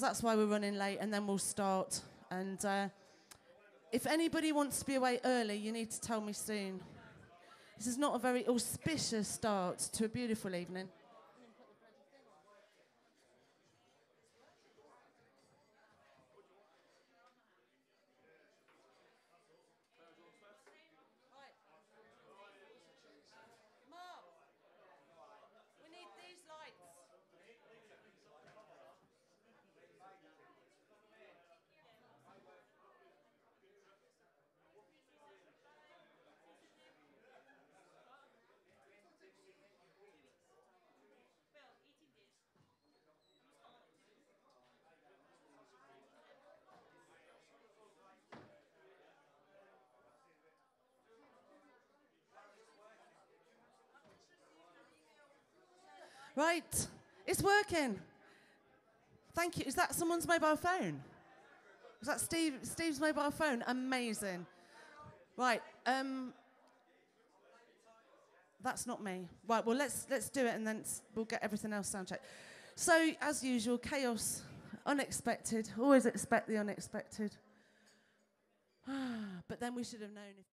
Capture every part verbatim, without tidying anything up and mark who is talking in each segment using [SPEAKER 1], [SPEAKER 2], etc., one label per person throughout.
[SPEAKER 1] because that's why we're running late, and then we'll start. And uh, if anybody wants to be away early, you need to tell me soon. This is not a very auspicious start to a beautiful evening. Right, it's working. Thank you. Is that someone's mobile phone? Is that Steve, Steve's mobile phone? Amazing. Right, um, that's not me. Right, well, let's let's do it, and then we'll get everything else sound checked. So, as usual, chaos, unexpected. Always expect the unexpected. But then we should have known. If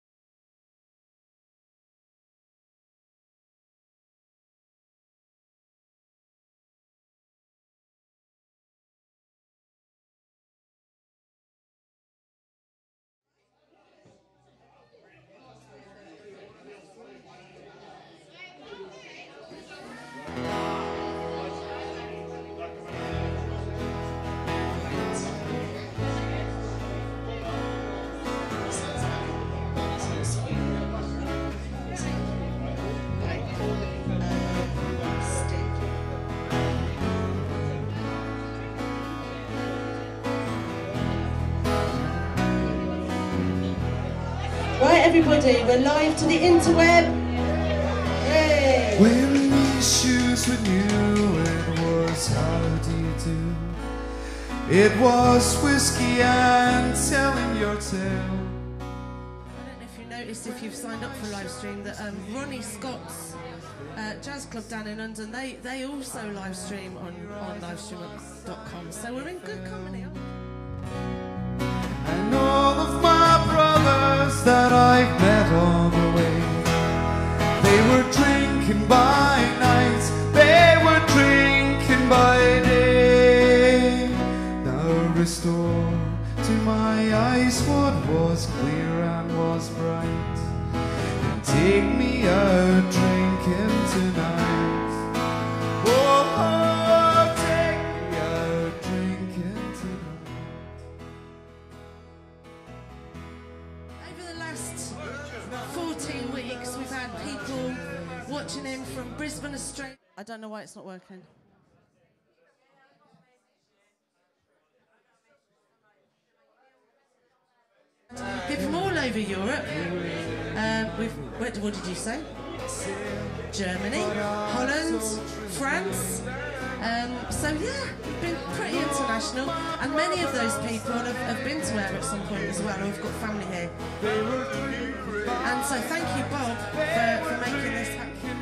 [SPEAKER 1] Right, everybody, we're live to the interweb. Yay!
[SPEAKER 2] Wearing these shoes with you, it was how do you do? It was whiskey and telling your tale.
[SPEAKER 1] I don't know if you noticed, if you've signed up for live stream, that um, Ronnie Scott's uh, jazz club down in London, they, they also live stream on, on livestream dot com. So we're in good company.
[SPEAKER 2] And all of my brothers that I've met on the way, they were drinking by night, they were drinking by day. Now restore to my eyes what was clear and was bright, and take me out drinking tonight. Oh, oh, take me out drinking tonight.
[SPEAKER 1] Over the last fourteen weeks, we've had people watching in from Brisbane, Australia. I don't know why it's not working. People from all over Europe. Um, we've, where, what did you say? Germany, Holland, France. Um, so yeah, we've been pretty international, and many of those people have, have been to Air at some point as well, or have got family here. And so thank you, Bob, for, for making this happen.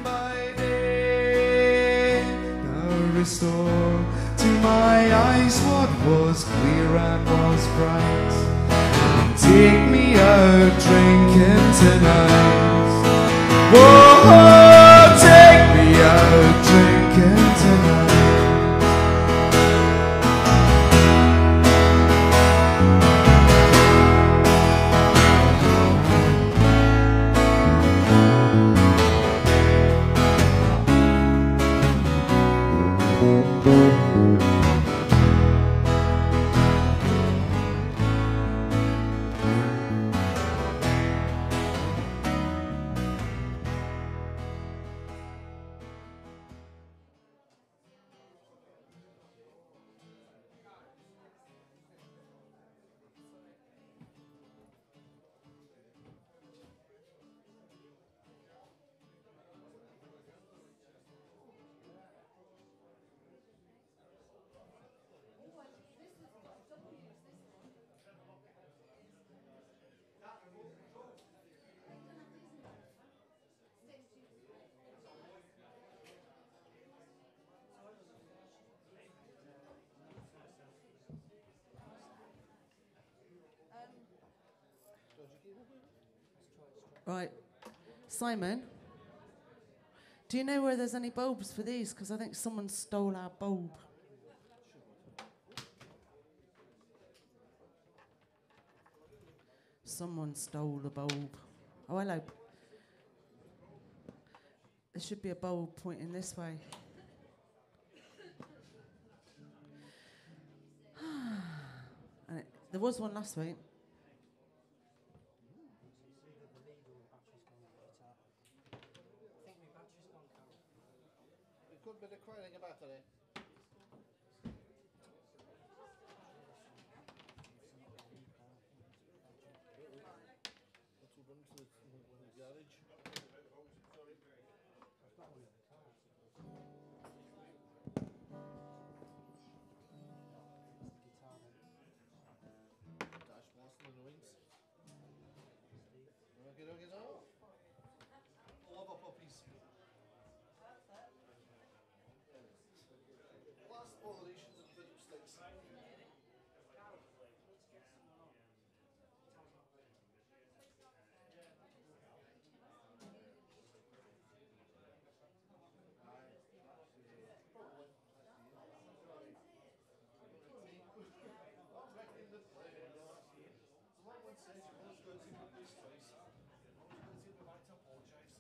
[SPEAKER 2] Now restore to my eyes what was clear and was bright. Take me out drinking tonight. Whoa, take me out drinking tonight.
[SPEAKER 1] Right. Simon, do you know where there's any bulbs for these? Because I think someone stole our bulb. Someone stole the bulb. Oh, hello. There should be a bulb pointing this way. And it, there was one last week.
[SPEAKER 3] It could be requiring a battery. That will run to the, the garage. Dash blasting in the wings. Okay, okay, so. Lava puppies. Last pollination and video sticks. Someone says you always go to the police twice. I was going to go back to apologise.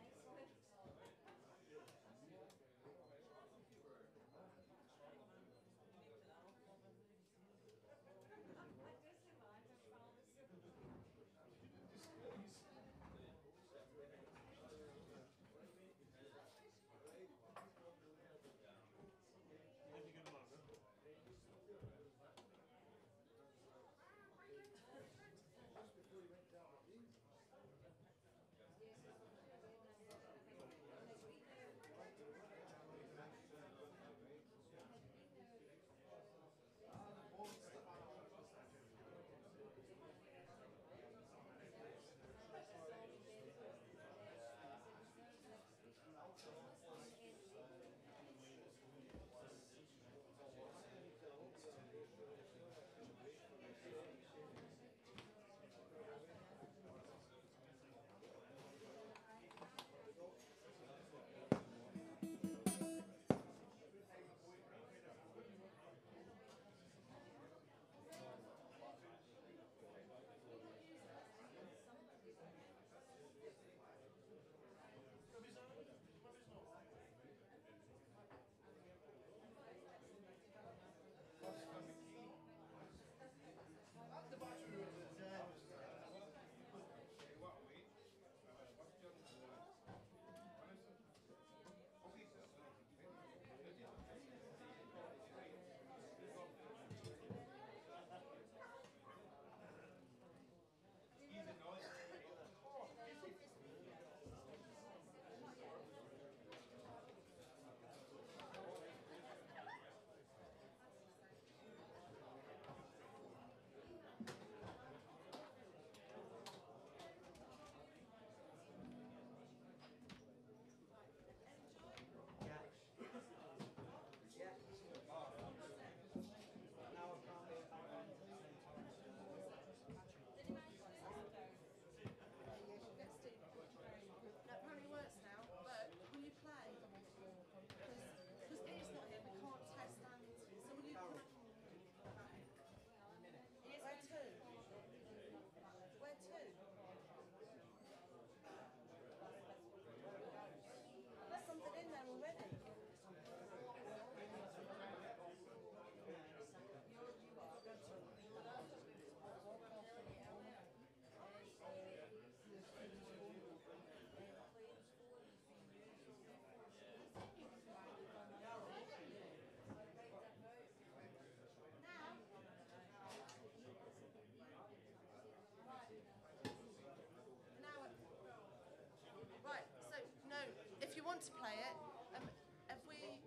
[SPEAKER 1] Want to play it? Um, have we?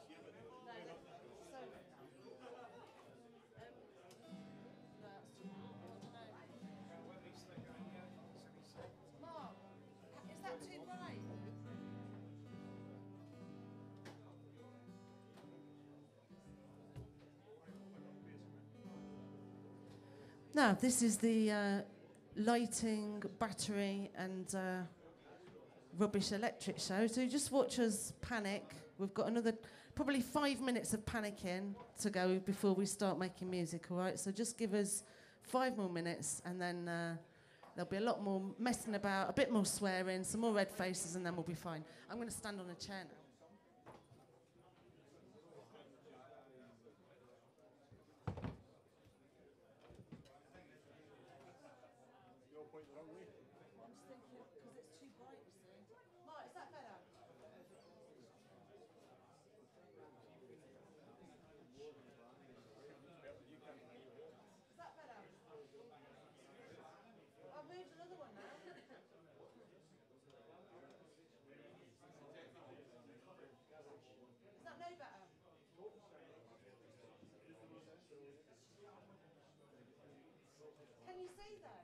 [SPEAKER 1] No. So, um, no, that's too loud. No. Mark, is that too bright? Now, this is the uh, lighting, battery, and uh, rubbish electric show. So just watch us panic. We've got another probably five minutes of panicking to go before we start making music, all right? So just give us five more minutes, and then uh, there'll be a lot more messing about, a bit more swearing, some more red faces, and then we'll be fine. I'm going to stand on a chair now. I'm just thinking, because it's too bright, you see. Mark, is that better? Is that better? I've moved another one now. Is that no better? Can you see though?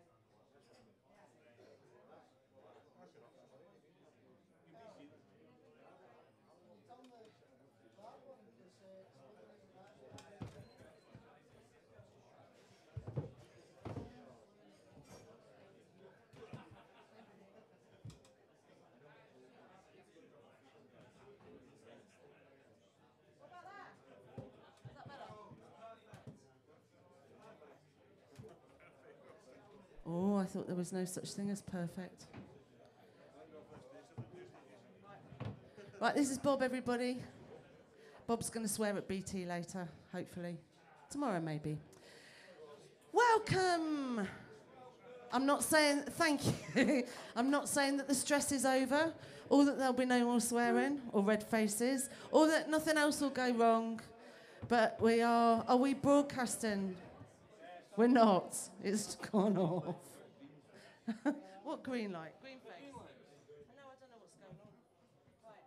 [SPEAKER 1] What about that? Is that better? Oh, I thought there was no such thing as perfect. Right, this is Bob, everybody. Bob's going to swear at B T later, hopefully. Tomorrow, maybe. Welcome! I'm not saying, thank you. I'm not saying that the stress is over, or that there'll be no more swearing, or red faces, or that nothing else will go wrong. But we are, are we broadcasting? We're not. It's gone off. What green light? Green face. I know, I don't know what's going on. Right.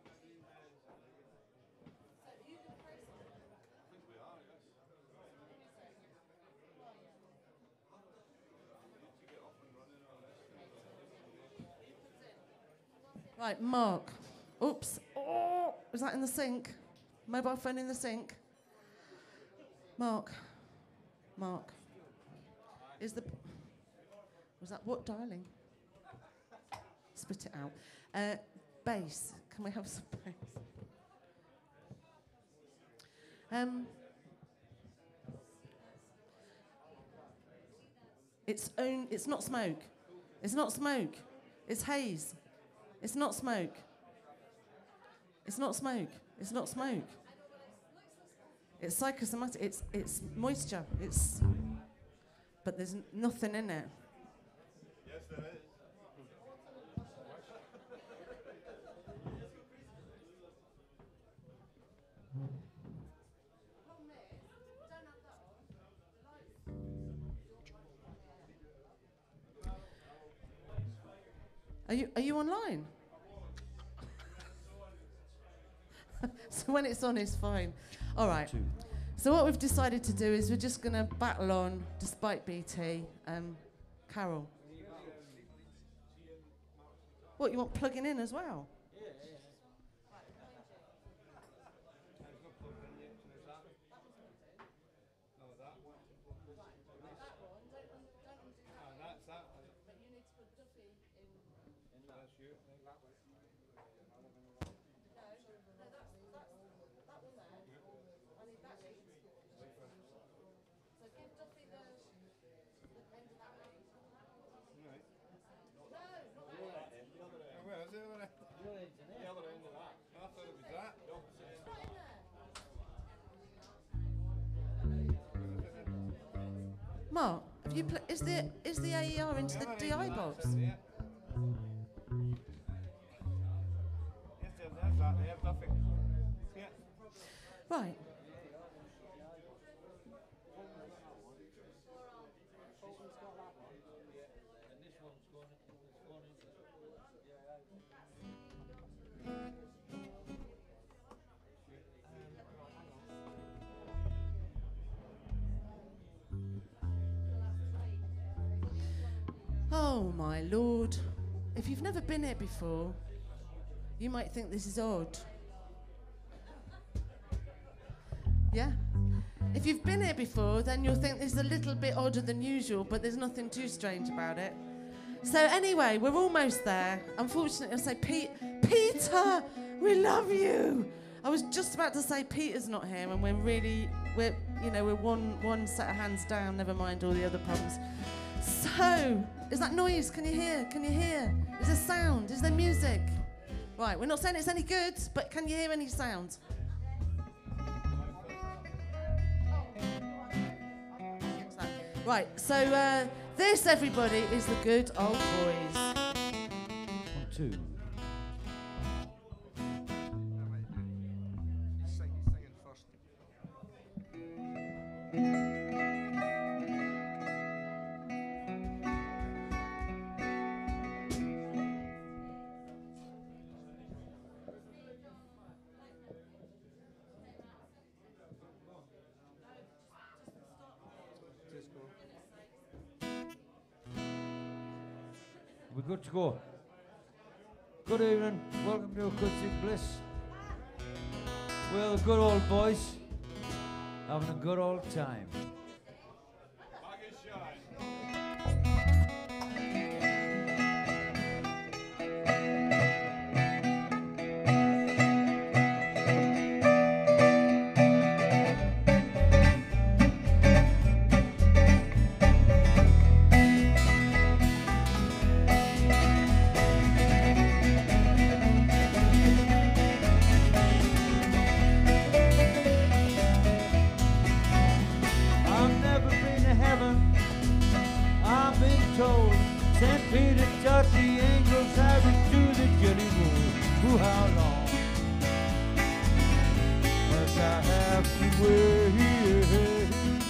[SPEAKER 1] So you can press it. I think we are, yes. Right, Mark. Oops. Oh, was that in the sink? Mobile phone in the sink? Mark. Mark. Is the... Was that what dialing? Spit it out. Uh, bass. Can we have some bass? Um, it's own. It's not smoke. It's not smoke. It's haze. It's not smoke. It's not smoke. It's not smoke. It's psychosomatic. It's it's moisture. It's. But there's n- nothing in it.
[SPEAKER 3] Yes, there is.
[SPEAKER 1] Are you are you online? So when it's on, it's fine. All right. So what we've decided to do is we're just going to battle on, despite B T. Um, Carol. What, you want plugging in as well?
[SPEAKER 3] Yeah, yeah. No, that one.
[SPEAKER 1] That one, don't, don't undo that.
[SPEAKER 3] Oh, that's that one.
[SPEAKER 1] But you need to put Duffy in.
[SPEAKER 3] In that's you. That way.
[SPEAKER 1] No, no, that's, that's that one there. I need that lead. So give Duffy the, the end of that lead.
[SPEAKER 3] Right.
[SPEAKER 1] No, not that end.
[SPEAKER 3] Oh, where is it? The other end. The other end of that. I thought it was that.
[SPEAKER 1] It's not in there. Mark, have you pl- is the is the A E R into the D I box?
[SPEAKER 3] Yeah. Yes, there's that. They have nothing. Yeah.
[SPEAKER 1] Right.
[SPEAKER 3] And this one's going it's going into
[SPEAKER 1] Oh my lord. If you've never been here before, you might think this is odd. Yeah? If If you've been here before, then you'll think this is a little bit odder than usual, but there's nothing too strange about it. So anyway, we're almost there. Unfortunately, I'll say, Pete, Peter, we love you. I was just about to say Peter's not here, and we're really, we're, you know, we're one one set of hands down. Never mind all the other problems. So, is that noise? Can you hear? Can you hear? Is there sound? Is there music? Right, we're not saying it's any good, but can you hear any sound? Right, so uh, this, everybody, is the Good Old Boys.
[SPEAKER 4] One, two. We're good to go. Good evening. Welcome to Acoustic Bliss. We're the good old boys having a good old time. Saint Peter taught the angels how to do the jelly roll. Ooh, how long must I have to wait?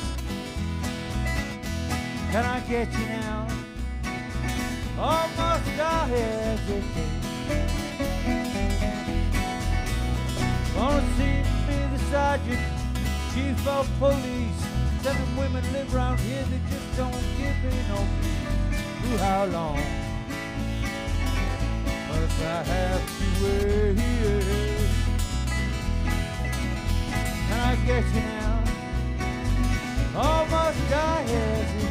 [SPEAKER 4] Can I get you now, or must I hesitate? Gonna see me the sergeant, chief of police. Seven women live round here that just don't give me no peace. Ooh, how long must I have to wait? Can I get you now, or must I hesitate?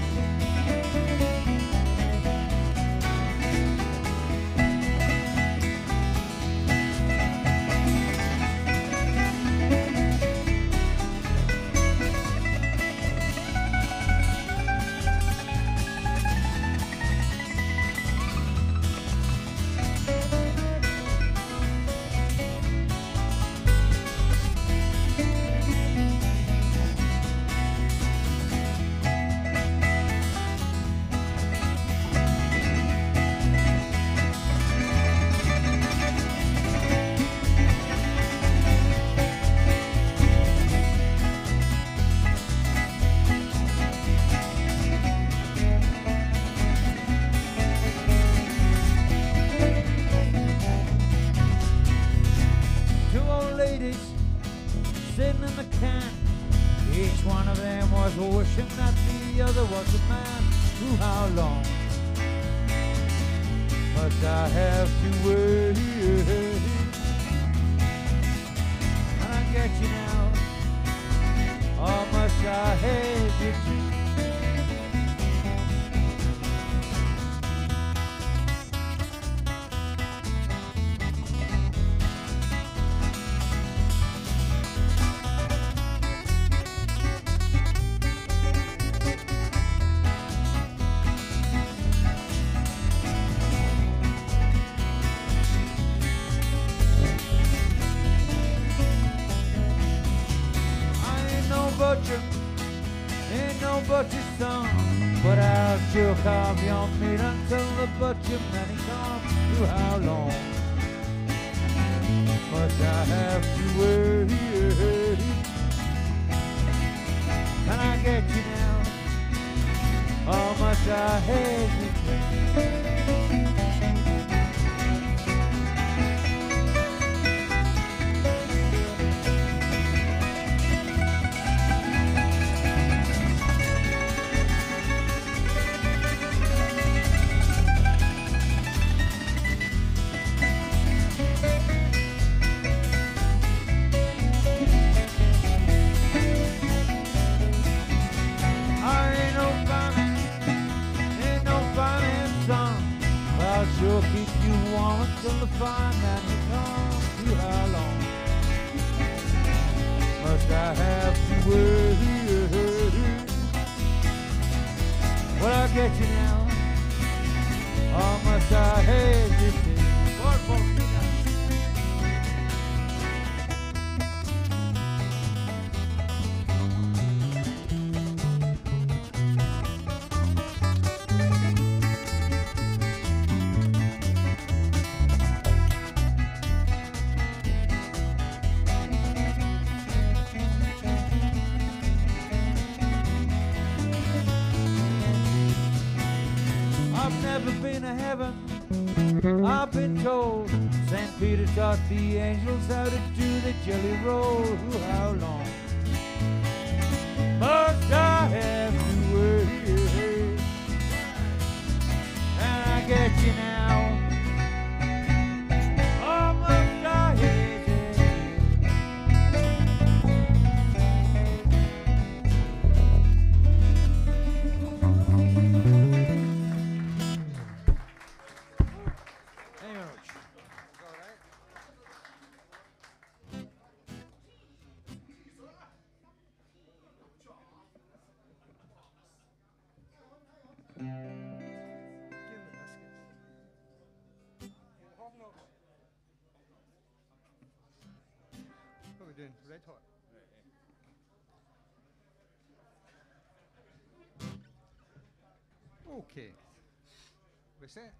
[SPEAKER 4] Sitting in the cant, each one of them was wishing that the other was a man. Ooh, how long must I have to wait? Can I get you now, or must I hesitate? Butcher, ain't no butcher son, but I'll sure carve your meat until the butcher man he comes. Ooh, how long must I have to wait? Can I get you now, or must I hesitate? fine man who comes through. How long must I have to wait? Well, I'll get you now, or must I hesitate? What for me now? I've been told Saint Peter taught the angels how to do the jelly roll. How long must I have to wait? And I get you now, or must I hesitate?
[SPEAKER 3] What are we doing? Red hot? Okay. We're set.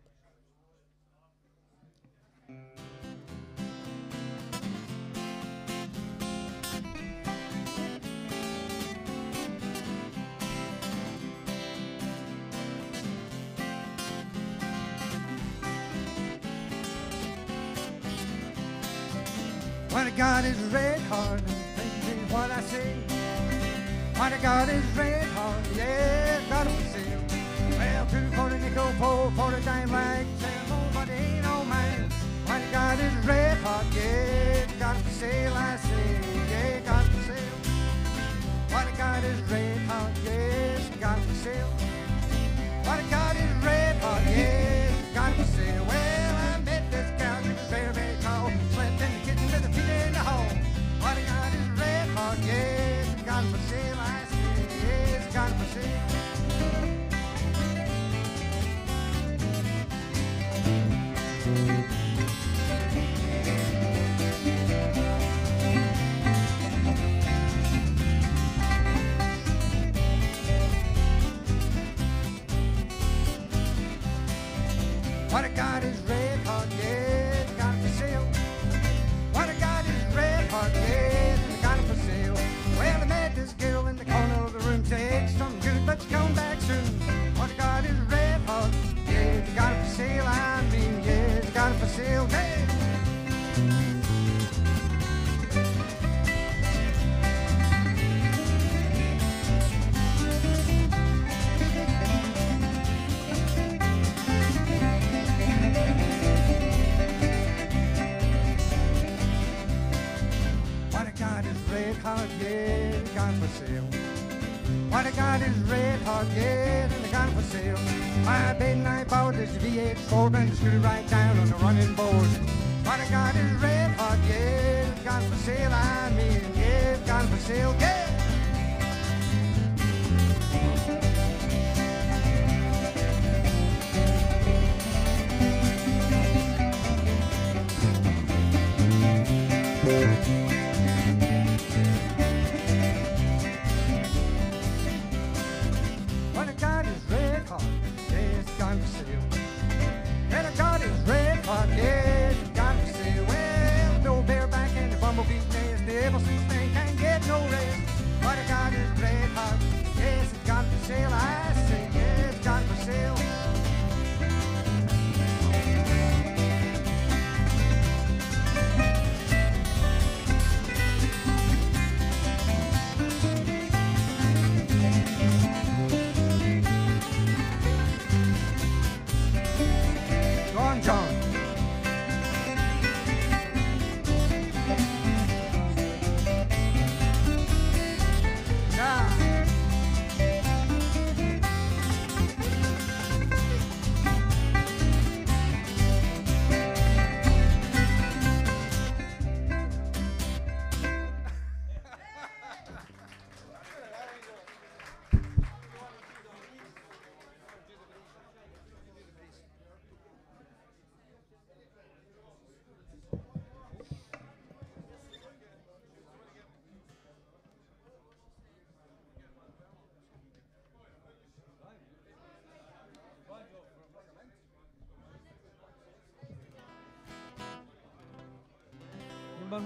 [SPEAKER 2] What I got is red hot, baby, what I say. What I got is red hot, yeah, got it for sale. Well, two for the nickel, four for the dime, like seven, but it ain't all mine. What I got is red hot, yeah, got it for sale, I say, yeah, got it for sale. What I got is red hot, yes, got it for sale. What I got is red hot, yeah, got it for sale. Well, I met this gal, she was very, very tall, slept in the kitchen with her feet in the hall. What I got is red hot, yes, got it for sale, I say, yes, got it for sale. What I got is red hot, yeah, got it for sale. What I got is red hot, yeah, got it for sale. Well, I met this girl in the corner of the room, said something good, but she come back soon. What I got is red hot, yeah, got it for sale. I mean, yeah, got it for sale, hey. Red hot, yeah, got it for sale. What I got is red hot, yeah, and I got it for sale. My bed and I bought this V eight Ford and screwed right down on the running board. What I got is red hot, yeah, got it for sale. I mean, yeah, got it for sale, yeah. What I got is red hot, yes, got it for sale. And I got is red hot, yes, got it for sale. Well, no bareback and the bumblebee nest, the ever since they can't get no rest.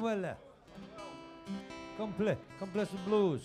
[SPEAKER 4] Emanuele. Come play. Come play some blues.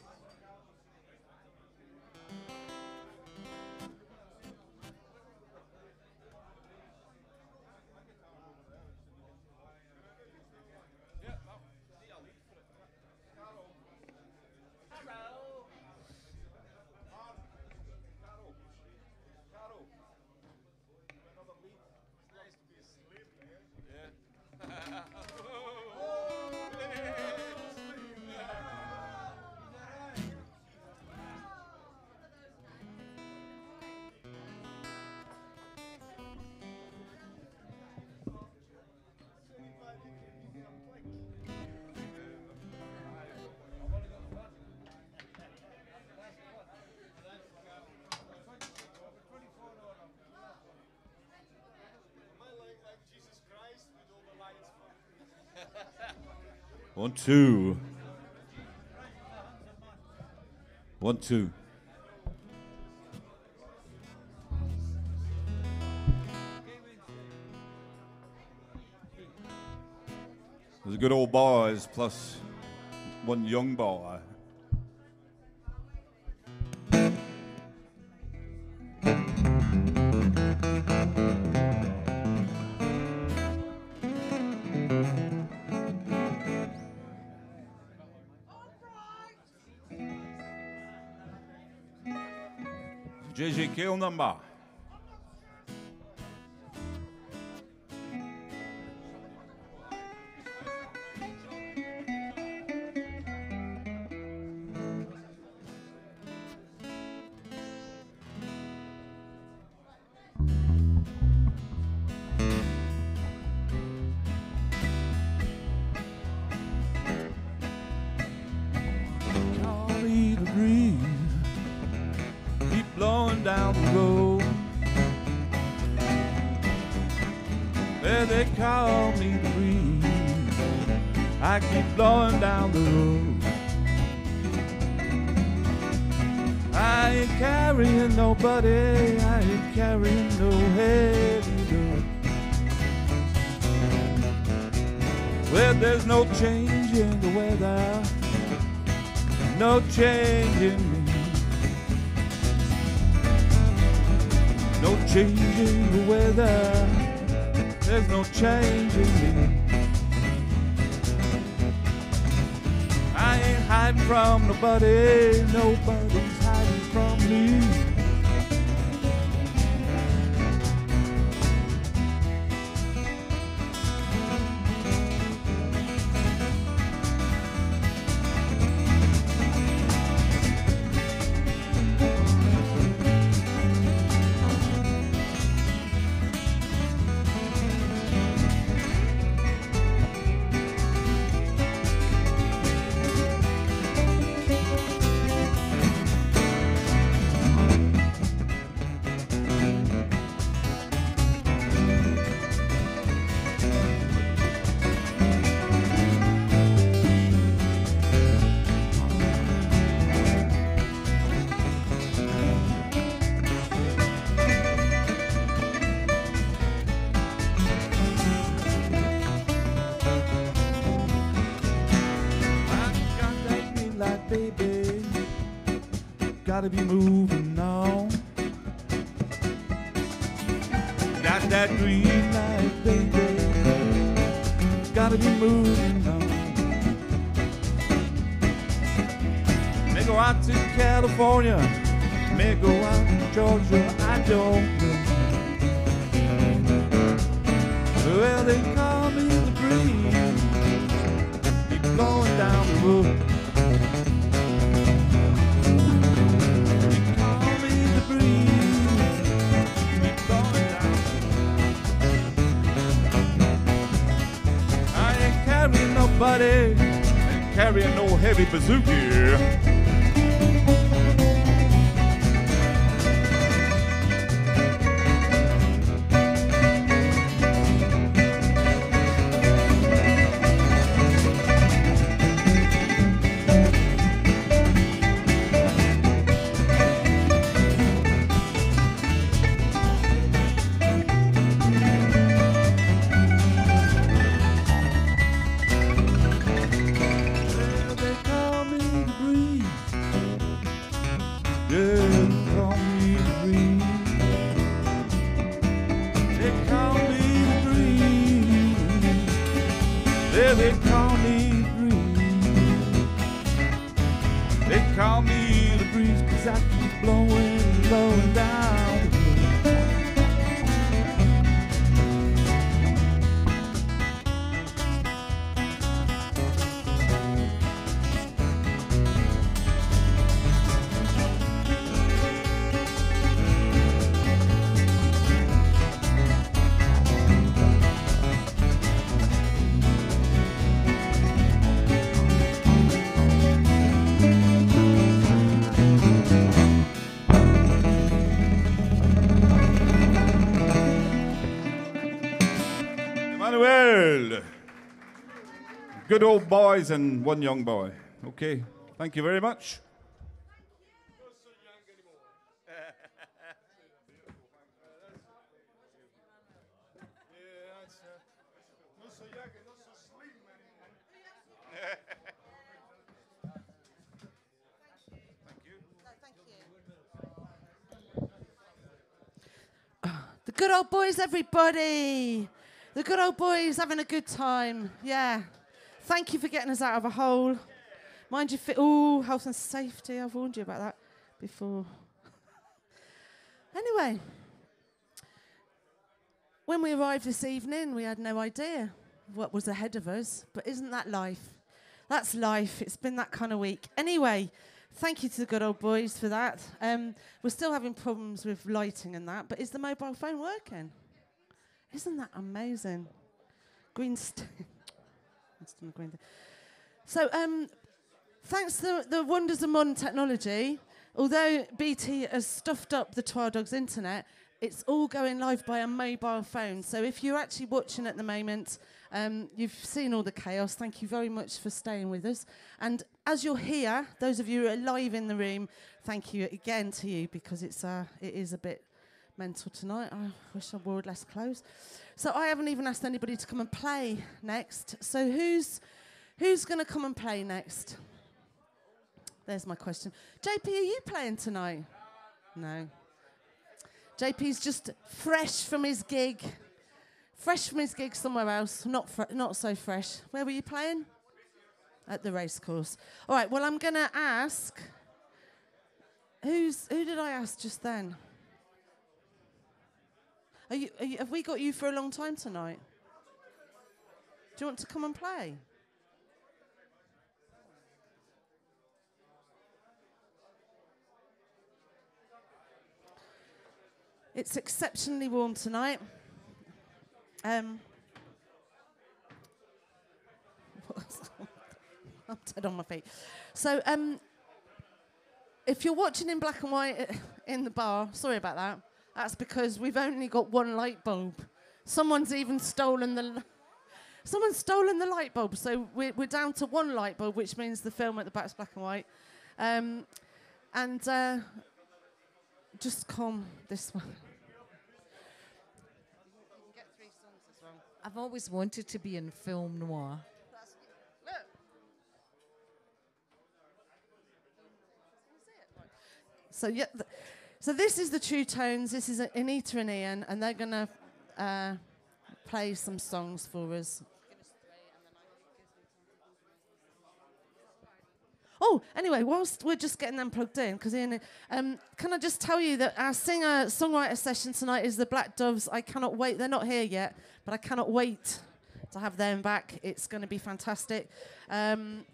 [SPEAKER 5] One, two. One, two. There's a good old boys plus one young boy. J J K number. Call me the breeze. Blowing down the road. There they call me the breeze. I keep blowing down the road. I ain't carrying nobody. I ain't carrying no heavy load. Well, there's no change in the weather, no change in me. No change in the weather, there's no change in me. I ain't hiding from nobody, nobody's hiding from me. Baby, gotta be moving on. Got that green light, baby, gotta be moving on. May go out to California, may go out to Georgia, I don't know. Well, they call me the breeze, keep blowing down the road. Nobody ain't carrying no heavy bazooka. Yeah, they call me the breeze. They call me the breeze. Yeah, they call me the breeze. They call me the breeze 'cause I keep blowing, blowing down the road. Emmanuel. Good old boys and one young boy. Okay, thank you very much.
[SPEAKER 1] The good old boys, everybody. The good old boys having a good time. Yeah. Thank you for getting us out of a hole. Mind you, fit. Oh, health and safety. I've warned you about that before. Anyway, when we arrived this evening, we had no idea what was ahead of us. But isn't that life? That's life. It's been that kind of week. Anyway, thank you to the good old boys for that. Um, we're still having problems with lighting and that, but is the mobile phone working? Isn't that amazing? Green st- green th- So, um, thanks to the wonders of modern technology, although B T has stuffed up the Twa Dugs internet, it's all going live by a mobile phone. So if you're actually watching at the moment, um, you've seen all the chaos. Thank you very much for staying with us. And as you're here, those of you who are live in the room, thank you again to you, because it's uh, it is a bit mental tonight. I wish I wore less clothes. So I haven't even asked anybody to come and play next. So who's who's going to come and play next? There's my question. J P, are you playing tonight? No. J P's just fresh from his gig. Fresh from his gig somewhere else. Not fr- not so fresh. Where were you playing? At the racecourse. All right, well, I'm going to ask... Who's Who did I ask just then? Are you, are you, have we got you for a long time tonight? Do you want to come and play? It's exceptionally warm tonight. Um, I'm dead on my feet. So, um, if you're watching in black and white in the bar, sorry about that. That's because we've only got one light bulb. Someone's even stolen the... Someone's stolen the light bulb, so we're, we're down to one light bulb, which means the film at the back's black and white. Um, and uh, just come this one.
[SPEAKER 6] I've always wanted to be in film noir.
[SPEAKER 1] Look. So yeah, th- so this is the True Tones. This is Anita and Ian, and they're gonna uh, play some songs for us. Oh, anyway, whilst we're just getting them plugged in, because Ian, um, can I just tell you that our singer-songwriter session tonight is the Black Doves. I cannot wait. They're not here yet, but I cannot wait to have them back. It's going to be fantastic. Um,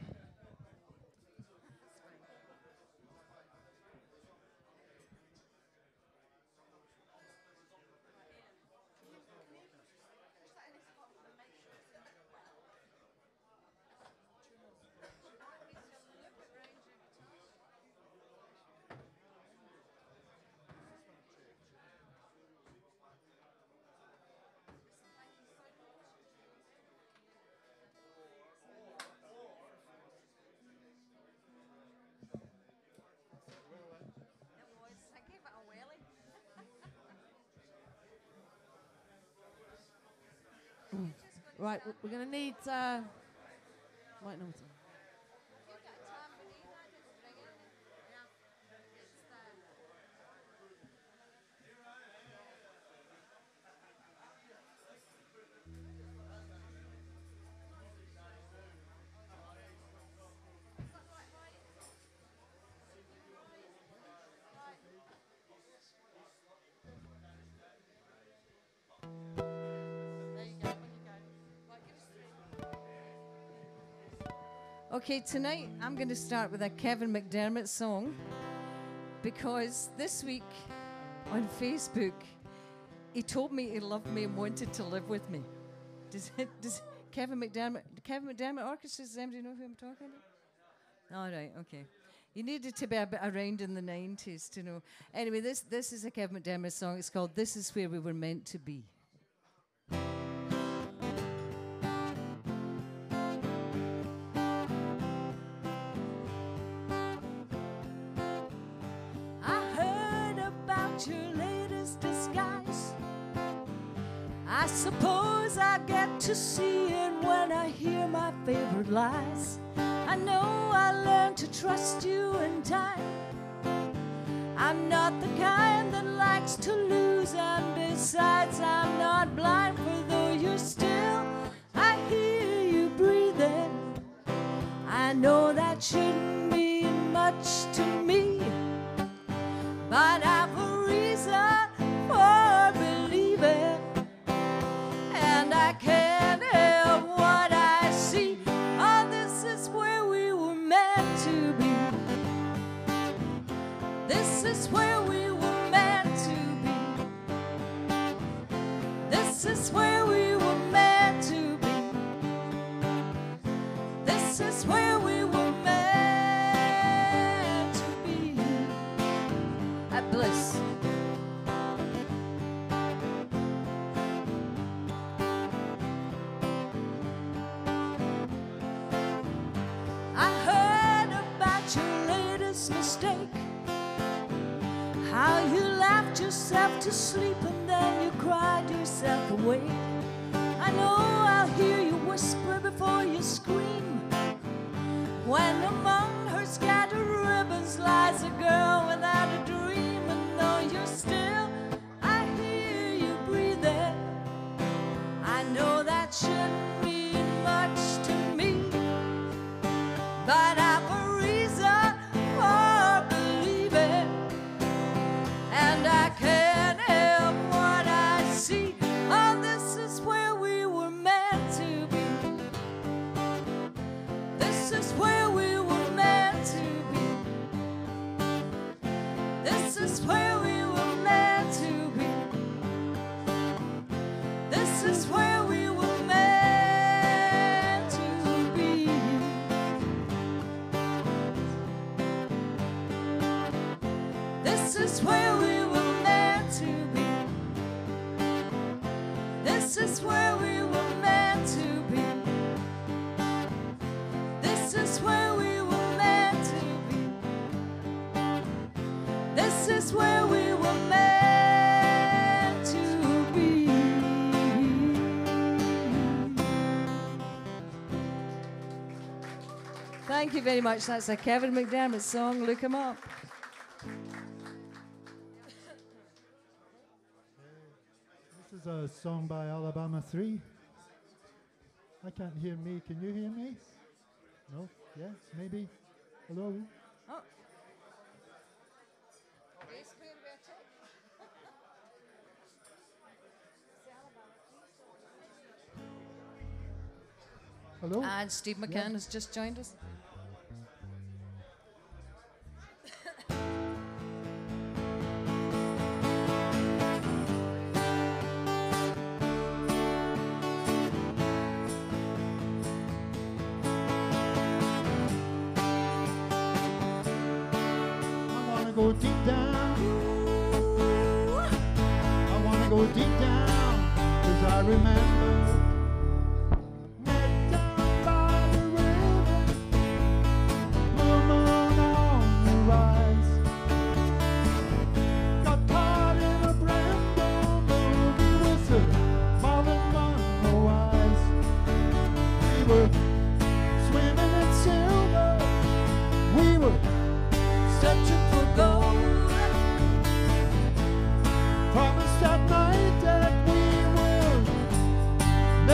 [SPEAKER 1] Right, we're going to need... Uh, right, no,
[SPEAKER 6] Okay, tonight I'm going to start with a Kevin McDermott song because this week on Facebook he told me he loved me and wanted to live with me. Does it, does Kevin McDermott, Kevin McDermott Orchestra, does anybody know who I'm talking about? All right, okay. You needed to be a bit around in the nineties to know. Anyway, this, this is a Kevin McDermott song. It's called This Is Where We Were Meant to Be.
[SPEAKER 7] I suppose I get to see it when I hear my favorite lies. I know I learned to trust you in time. I'm not the kind that likes to lose, and besides I'm not blind, for though you're still, I hear you breathing. I know that shouldn't mean much to me, but I've a reason for believing. And I can't help what I see. Oh, this is where we were meant to be. This is where we were meant to be. This is where we were meant to be. This is where we were meant to be. At Bliss. Mistake, how you laughed yourself to sleep and then you cried yourself awake. I know I'll hear you whisper before you scream, when among her scattered ribbons lies a girl without a dream. And though you're still, I hear you breathing. I know that shouldn't mean much to me, but I've a reason for believing, and I can't help what I see. Oh, this is where we were meant to be. This is where we were meant to be. This is where we were meant to be. This is where we were meant to be. This is where we were meant to be. This is where we were meant to be. This is where we were meant to be. This is where we were meant to be.
[SPEAKER 6] Thank you very much. That's a Kevin McDermott song. Look him up.
[SPEAKER 8] This is a song by Alabama three. I can't hear me. Can you hear me? No? Yeah? Maybe? Hello?
[SPEAKER 6] Oh.
[SPEAKER 8] Hello?
[SPEAKER 6] And Steve McCann
[SPEAKER 8] Yeah.
[SPEAKER 6] has just joined us.
[SPEAKER 8] Go deep down. I wanna go deep down, 'cause I remember met down by the river, full moon on the rise. Got caught in a Brando movie with some Marlon Monroe eyes. We were swimming in silver. We were searching for gold. Promised that night that we will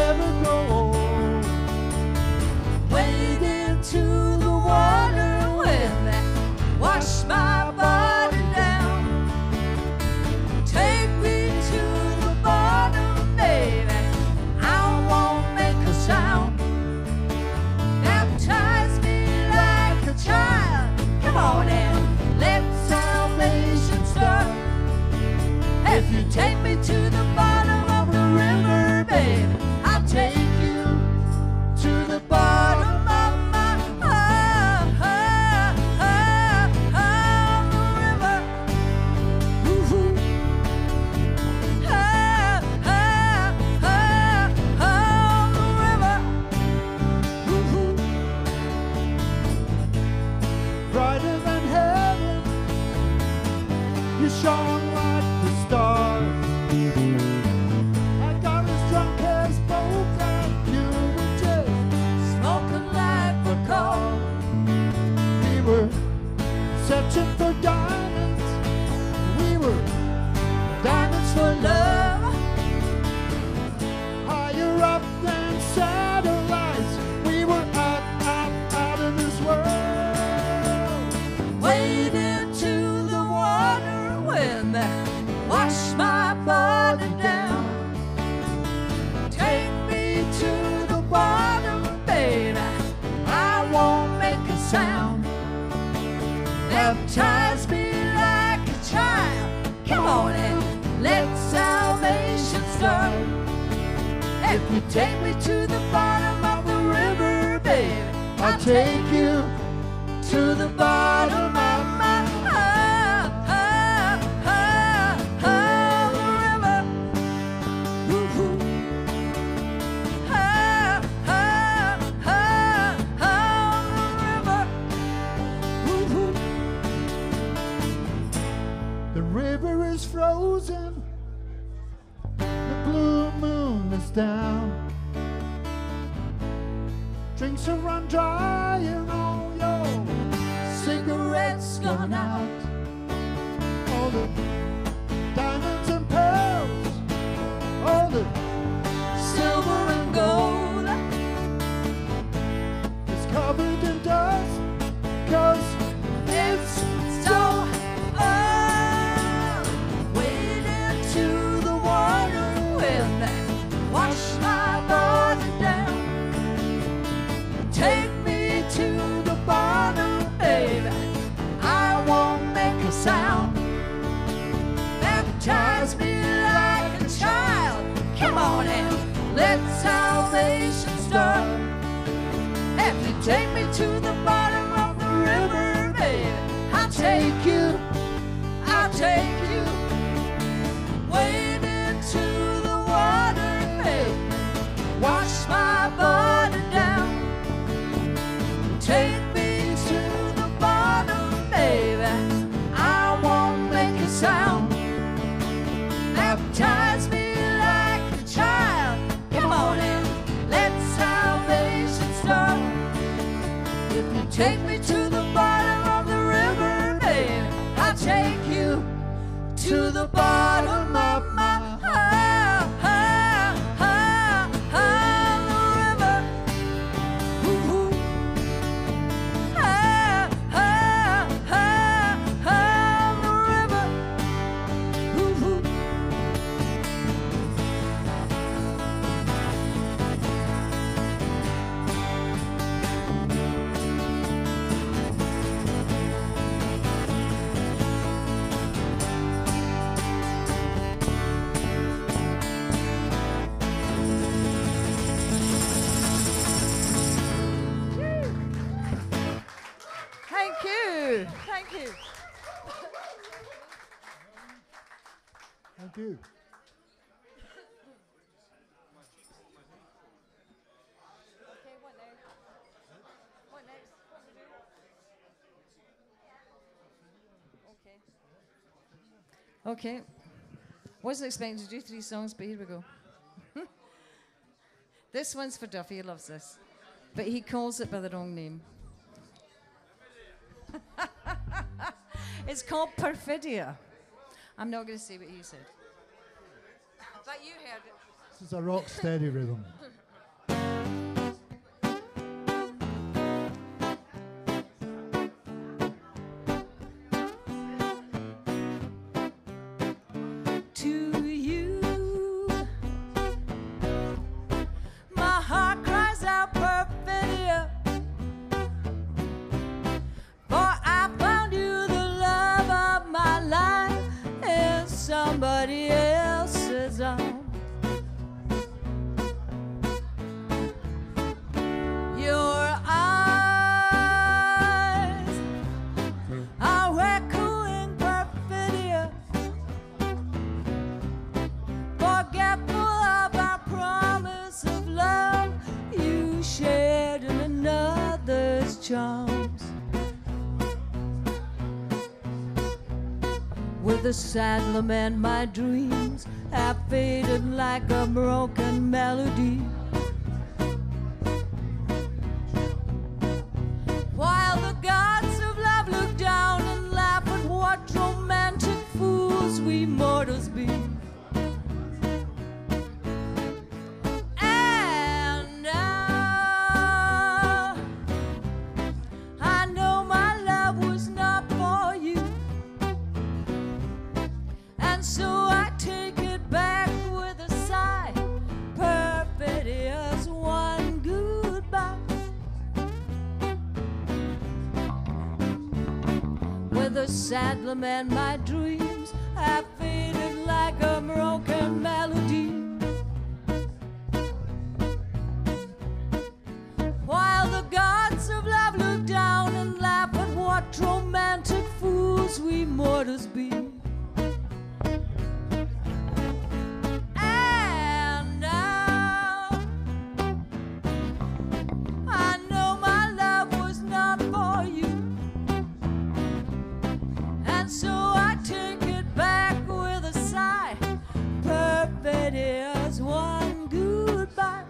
[SPEAKER 8] You shone like the stars. I got as drunk as both and you were just
[SPEAKER 7] Smoking like a coal.
[SPEAKER 8] we were searching for diamonds. We were diamonds for love. Higher up than satellites. We were out, out, out of this world.
[SPEAKER 7] Wade into the water when they wash my body down. Take me to the bottom, baby. I won't make a sound. Baptize me like a child. Come on and let salvation start. If you take me to the bottom of the river, baby,
[SPEAKER 8] I'll take you
[SPEAKER 7] to the bottom of my heart, heart, heart, heart, the river. Woo-hoo. Heart, heart, heart, heart, the river. Woo-hoo.
[SPEAKER 8] The river is frozen. The blue moon is down. Drinks are run dry and all your
[SPEAKER 7] Cigarettes gone out.
[SPEAKER 8] all the diamonds and pearls, all the
[SPEAKER 7] Silver and gold.
[SPEAKER 8] is covered in dust. Cause
[SPEAKER 7] It's so old. Wade into the water when they wash my body down. Take me to the bottom, baby. I won't make a sound. Baptize me like a child. Come on and let salvation start. If you take me to the bottom of the river, baby, I'll take you, I'll take you. Wade into the water, baby. Wash my body down. Take me to the bottom, baby. I won't make a sound. Baptize me like a child. Come on in, let salvation start. If you take me to the bottom of the river, baby, I'll take you to the bottom of my heart, heart, heart, heart, the river. Woo-hoo. Heart, heart, heart, heart, the river. Woo-hoo. Thank you. Thank you.
[SPEAKER 8] thank you.
[SPEAKER 6] Okay, what next? What next? Okay. Okay. Wasn't expecting to do three songs, but here we go. This one's for Duffy, he loves this. But he calls it by the wrong name. It's called Perfidia. I'm not going to say what he said. But you heard it.
[SPEAKER 8] This is a rock steady rhythm.
[SPEAKER 7] To you, my heart cries out perfidia, for I found you the love of my life in somebody else's arms. with a sad lament. My dreams have faded like a broken melody. While the gods of love look down and laugh at what romantic fools we mortals be. And now I know my love was not for you, and so I take it back with a sigh. Perfect is one goodbye. With a sad lament, my dreams have faded like a broken melody. While the gods of love look down and laugh at what romantic fools we mortals be. And now I know my love was not for you, and so I take it back with a sigh. Perfect is one goodbye.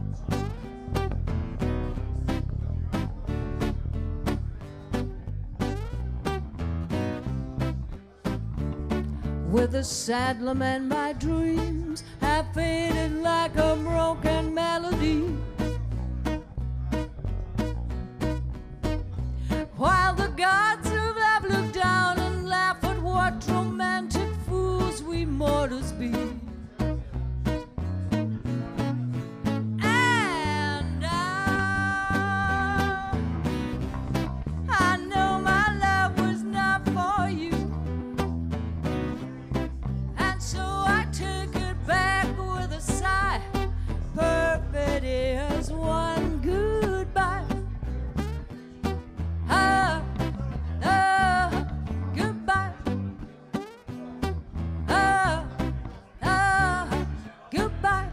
[SPEAKER 7] With a sad lament, my dreams have faded like a broken melody. While the gods of love look down and laugh at what romantic fools we mortals be. And now I know my love was not for you, and so I take it back with a sigh. Perfect is one goodbye. Ah, ah, goodbye. Ah, ah, goodbye.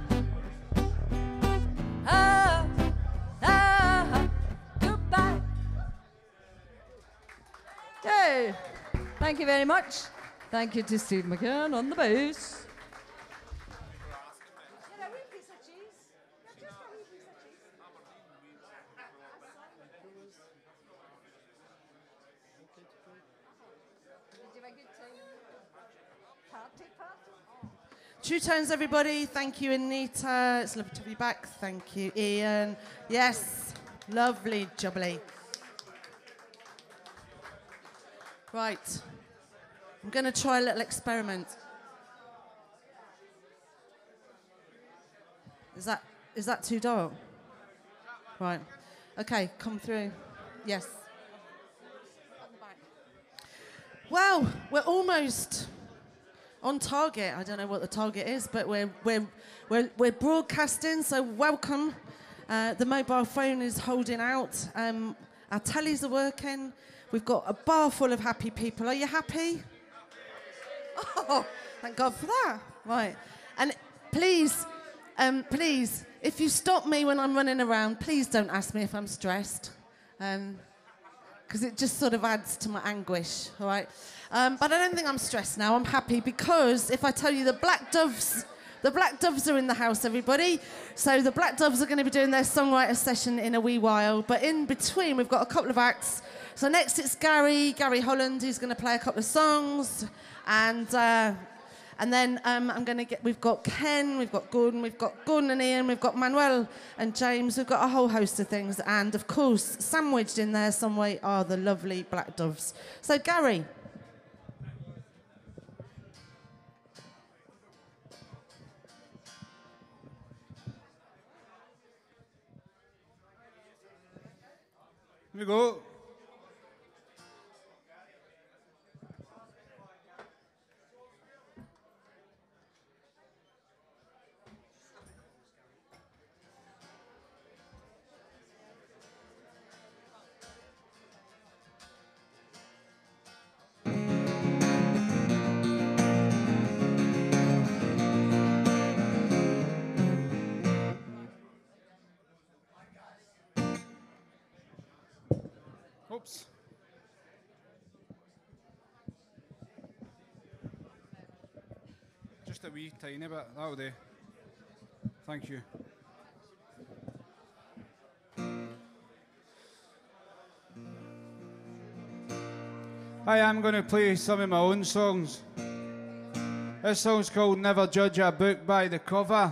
[SPEAKER 7] Ah, ah, goodbye. Yay! Thank you very much. Thank you to Steve McCann on the bass.
[SPEAKER 1] True Tones, everybody. Thank you, Anita. It's lovely to be back. Thank you, Ian. Yes, lovely, jubbly. Right. I'm going to try a little experiment. Is that is that too dark? Right. Okay, come through. Yes. Well, we're almost on target. I don't know what the target is, but we're we're we're, we're broadcasting. So welcome. Uh, the mobile phone is holding out. Um, our tellies are working. We've got a bar full of happy people. Are you happy? Oh, thank God for that. Right. And please, um, please, if you stop me when I'm running around, please don't ask me if I'm stressed. Um, because it just sort of adds to my anguish, all right? Um, but I don't think I'm stressed now. I'm happy because if I tell you the Black Doves, the Black Doves are in the house, everybody. So the Black Doves are going to be doing their songwriter session in a wee while. But in between, we've got a couple of acts. So next it's Gary, Gary Holland, who's going to play a couple of songs. And uh, and then um, I'm going to get, we've got Ken, we've got Gordon, we've got Gordon and Ian, we've got Manuel and James, we've got a whole host of things. And of course, sandwiched in there some way are the lovely Black Doves. So Gary.
[SPEAKER 5] Here we go. Oops.
[SPEAKER 9] Just a wee tiny bit, that'll do. Thank you. I am going to play some of my own songs. This song's called Never Judge a Book by the Cover.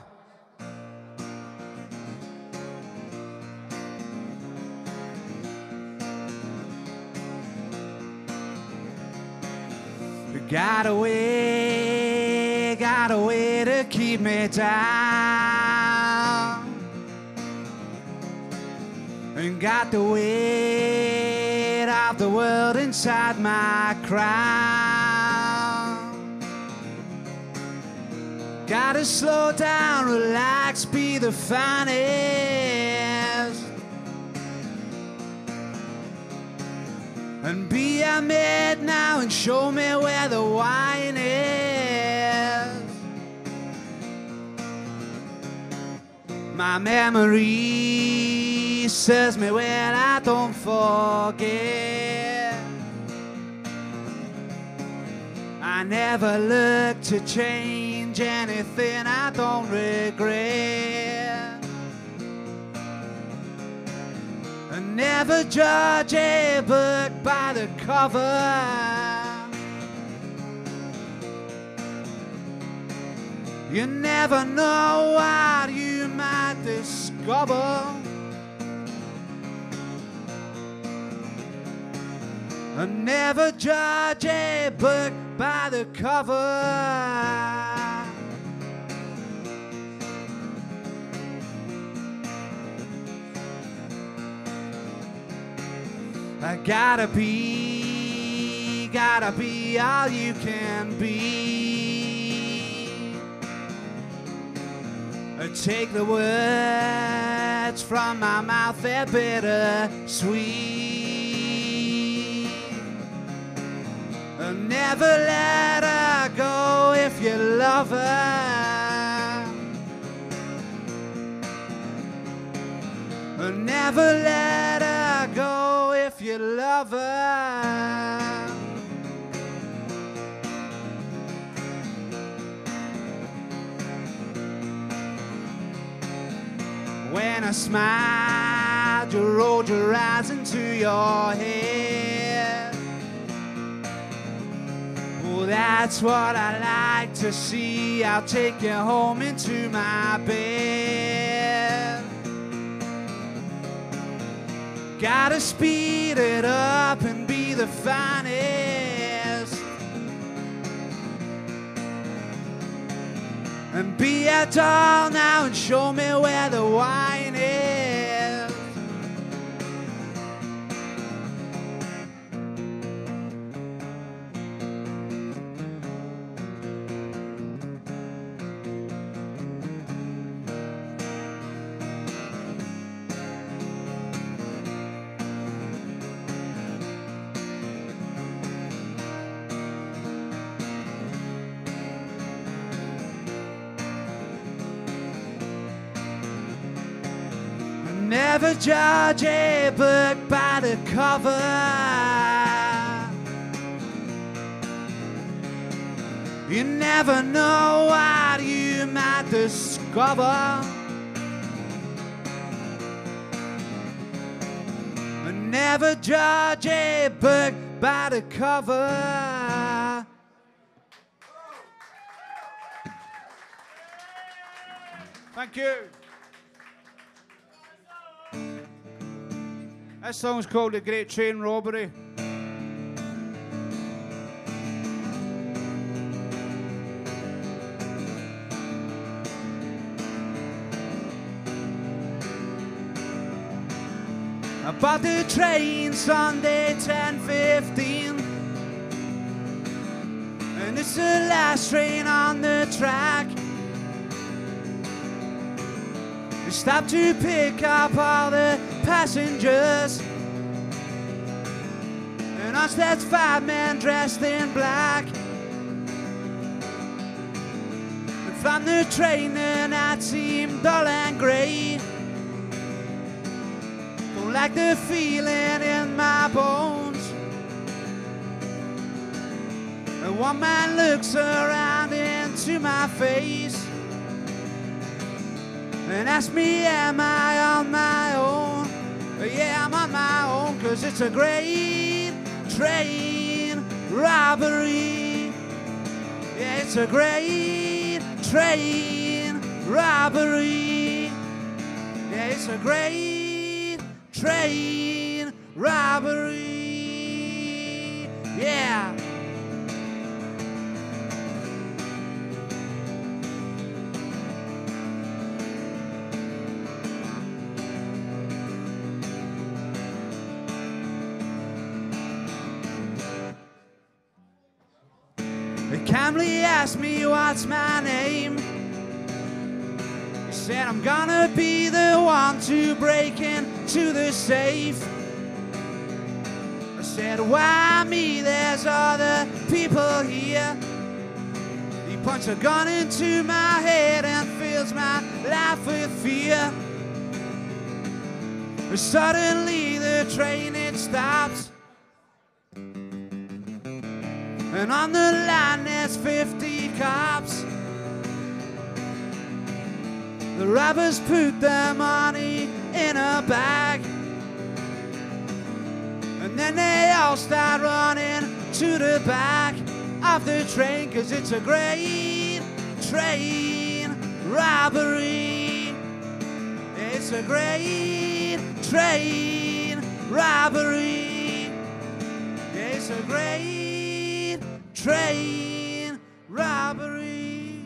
[SPEAKER 9] Got a way, got a way to keep me down, and got the weight of the world inside my crown. Gotta slow down, relax, be the finest, and be a maid now and show me where the wine is. My memory serves me well, I don't forget. I never look to change anything I don't regret. And never judge a book by the cover. You never know what you might discover. And never judge a book by the cover. I gotta be, gotta be all you can be. I take the words from my mouth, they're bitter sweet. And never let her go if you love her. And never let her go if you love her. When I smiled, you rolled your eyes into your head. Well, that's what I like to see. I'll take you home into my bed. Gotta speed it up and be the finest, and be a doll now and show me where the wine is. Never judge a book by the cover. You never know what you might discover. And never judge a book by the cover. Thank you. This song's called The Great Train Robbery. I bought the train Sunday ten fifteen, and it's the last train on the track. We stopped to pick up all the passengers, and us that's five men dressed in black. And from the train the night seemed dull and grey. Don't like the feeling in my bones. And one man looks around in
[SPEAKER 2] into my face and ask me, am I on my own? Yeah, I'm on my own, cause it's a great train robbery. Yeah, it's a great train robbery. Yeah, it's a great train robbery. Yeah. Camly asked me what's my name. He said I'm gonna be the one to break into the safe. I said, why me? There's other people here. He punched a gun into my head and fills my life with fear. But suddenly the train, it stops. And on the line there's fifty cops. The robbers put their money in a bag, and then they all start running to the back of the train, cause it's a great train robbery. It's a great train robbery. It's a great train robbery.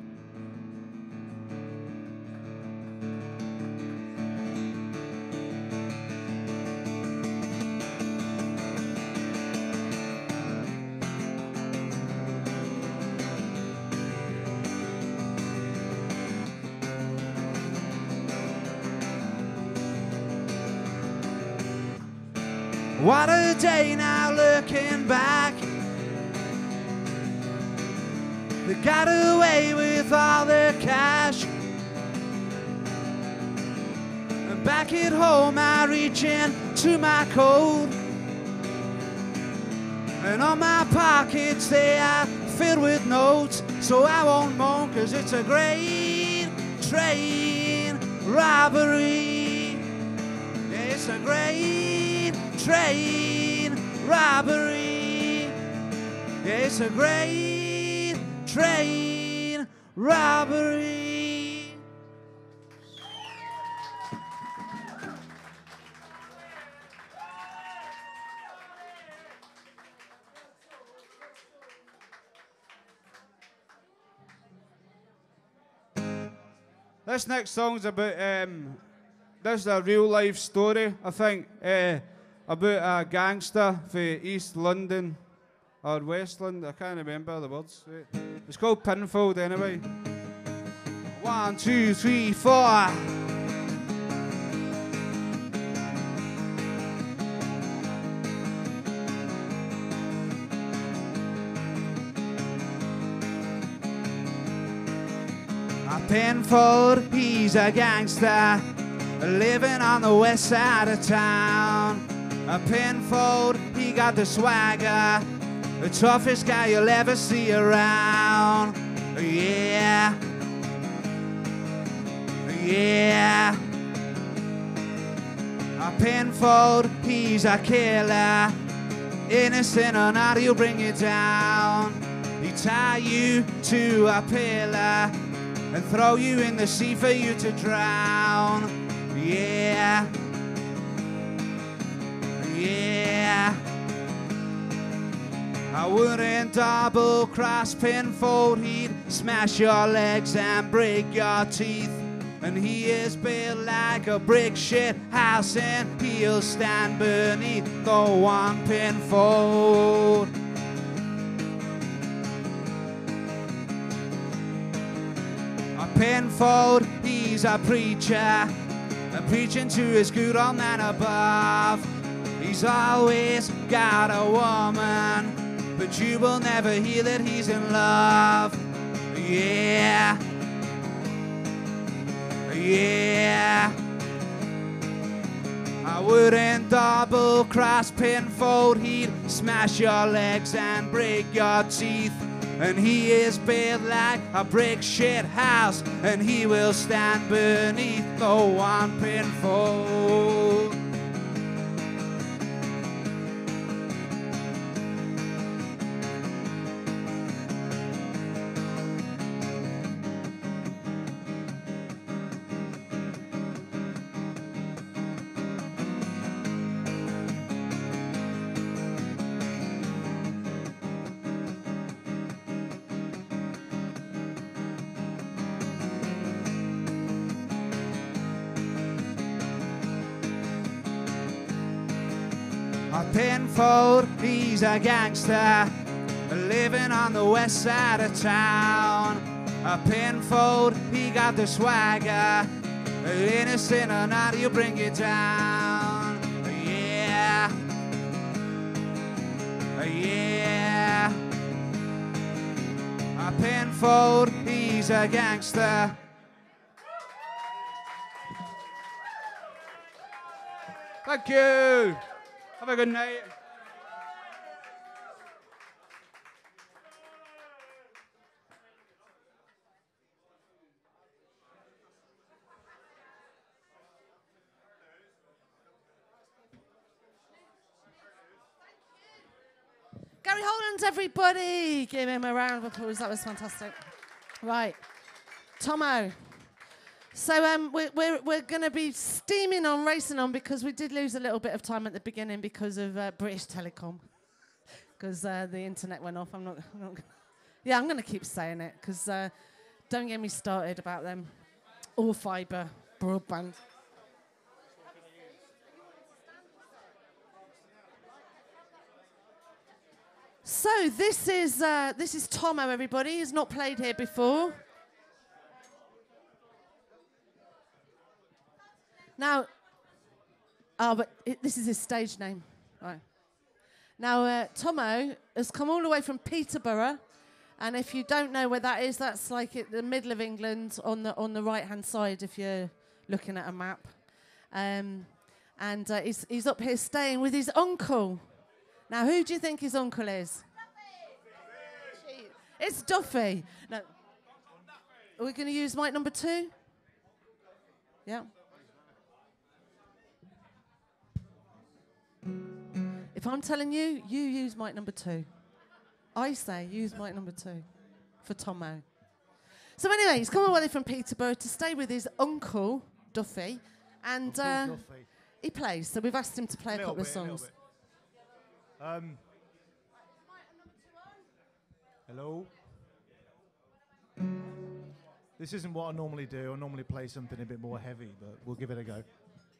[SPEAKER 2] What a day now looking back. They got away with all the cash. And back at home I reach into my coat, and all my pockets they are filled with notes. So I won't moan, cause it's a great train robbery. It's a great train robbery. It's a great train robbery.
[SPEAKER 9] This next song's about, um, this is a real life story, I think, uh, about a gangster for East London or West London, I can't remember the words. It's called Pinfold anyway. One, two, three, four.
[SPEAKER 2] Pinfold, he's a gangster living on the west side of town. A Pinfold, he got the swagger, the toughest guy you'll ever see around. Yeah, yeah. A Pinfold, he's a killer, innocent or not, he'll bring you down. He tie you to a pillar and throw you in the sea for you to drown. Yeah, yeah. I wouldn't double cross Pinfold, he'd smash your legs and break your teeth. And he is built like a brick shit house, and he'll stand beneath the one Pinfold. Pinfold, he's a preacher, a preaching to his good old man above. He's always got a woman, but you will never hear that he's in love. Yeah, yeah. I wouldn't double cross Pinfold, he'd smash your legs and break your teeth.
[SPEAKER 9] and he is built like a brick shit house, and he will stand beneath no one pinfold. Pinfold, he's a gangster living on the west side of town. A Pinfold, he got the swagger, innocent or not, he'll bring you down. Yeah, yeah. A Pinfold, he's a gangster. Thank you. Have a good night.
[SPEAKER 1] Gary Holland, everybody. Give him a round of applause. That was fantastic. Right. Tomo. So um, we're, we're, we're going to be steaming on, racing on, because we did lose a little bit of time at the beginning because of uh, British Telecom. Because uh, the internet went off. I'm not... I'm not yeah, I'm going to keep saying it, because uh, don't get me started about them. All fibre, broadband. So this is, uh, this is Tomo, everybody. He's not played here before. Now, oh, but it, this is his stage name. Right. Now, uh, Tomo has come all the way from Peterborough, and if you don't know where that is, that's like at the middle of England on the on the right-hand side if you're looking at a map. Um, and uh, he's, he's up here staying with his uncle. Now, who do you think his uncle is? Duffy. It's Duffy. No. Are we going to use mic number two? Yeah. If I'm telling you, you use mic number two. I say use mic number two for Tomo. So anyway, he's come all the way from Peterborough to stay with his uncle, Duffy, and uh,
[SPEAKER 8] Duffy.
[SPEAKER 1] he plays. So we've asked him to play a,
[SPEAKER 8] a
[SPEAKER 1] couple
[SPEAKER 8] bit,
[SPEAKER 1] of songs.
[SPEAKER 8] Um, hello? This isn't what I normally do. I normally play something a bit more heavy, but we'll give it a go.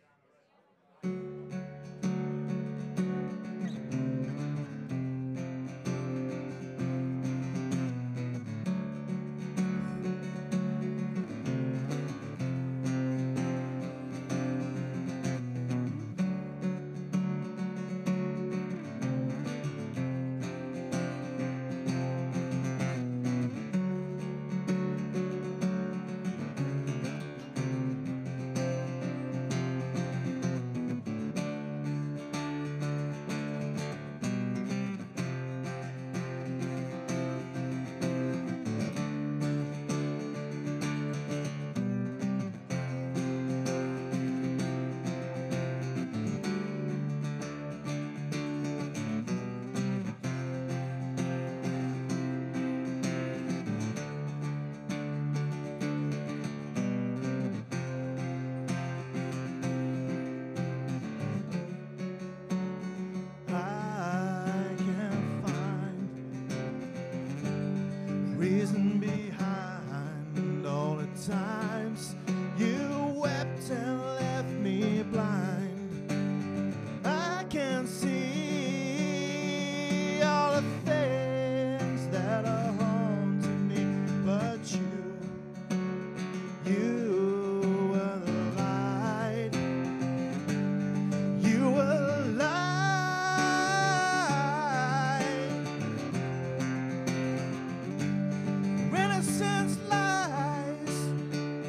[SPEAKER 8] Reason behind all the times you wept and left me blind. I can see all the things that are haunting me, but you, you were the light. You were light. Innocence lies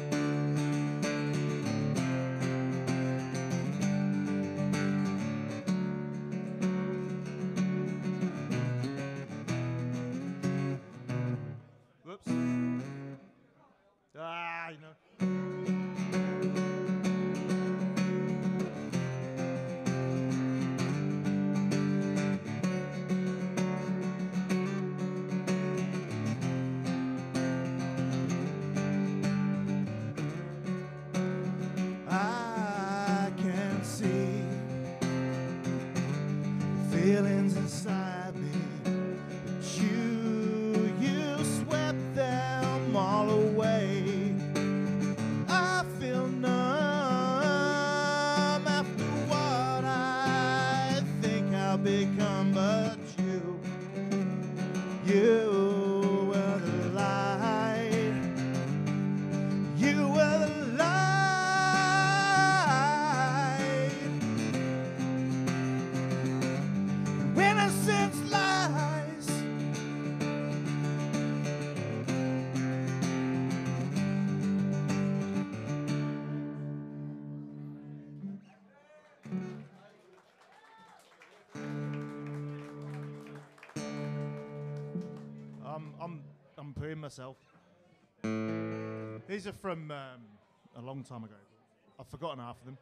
[SPEAKER 8] I'm putting myself. These are from um, a long time ago. I've forgotten half of them.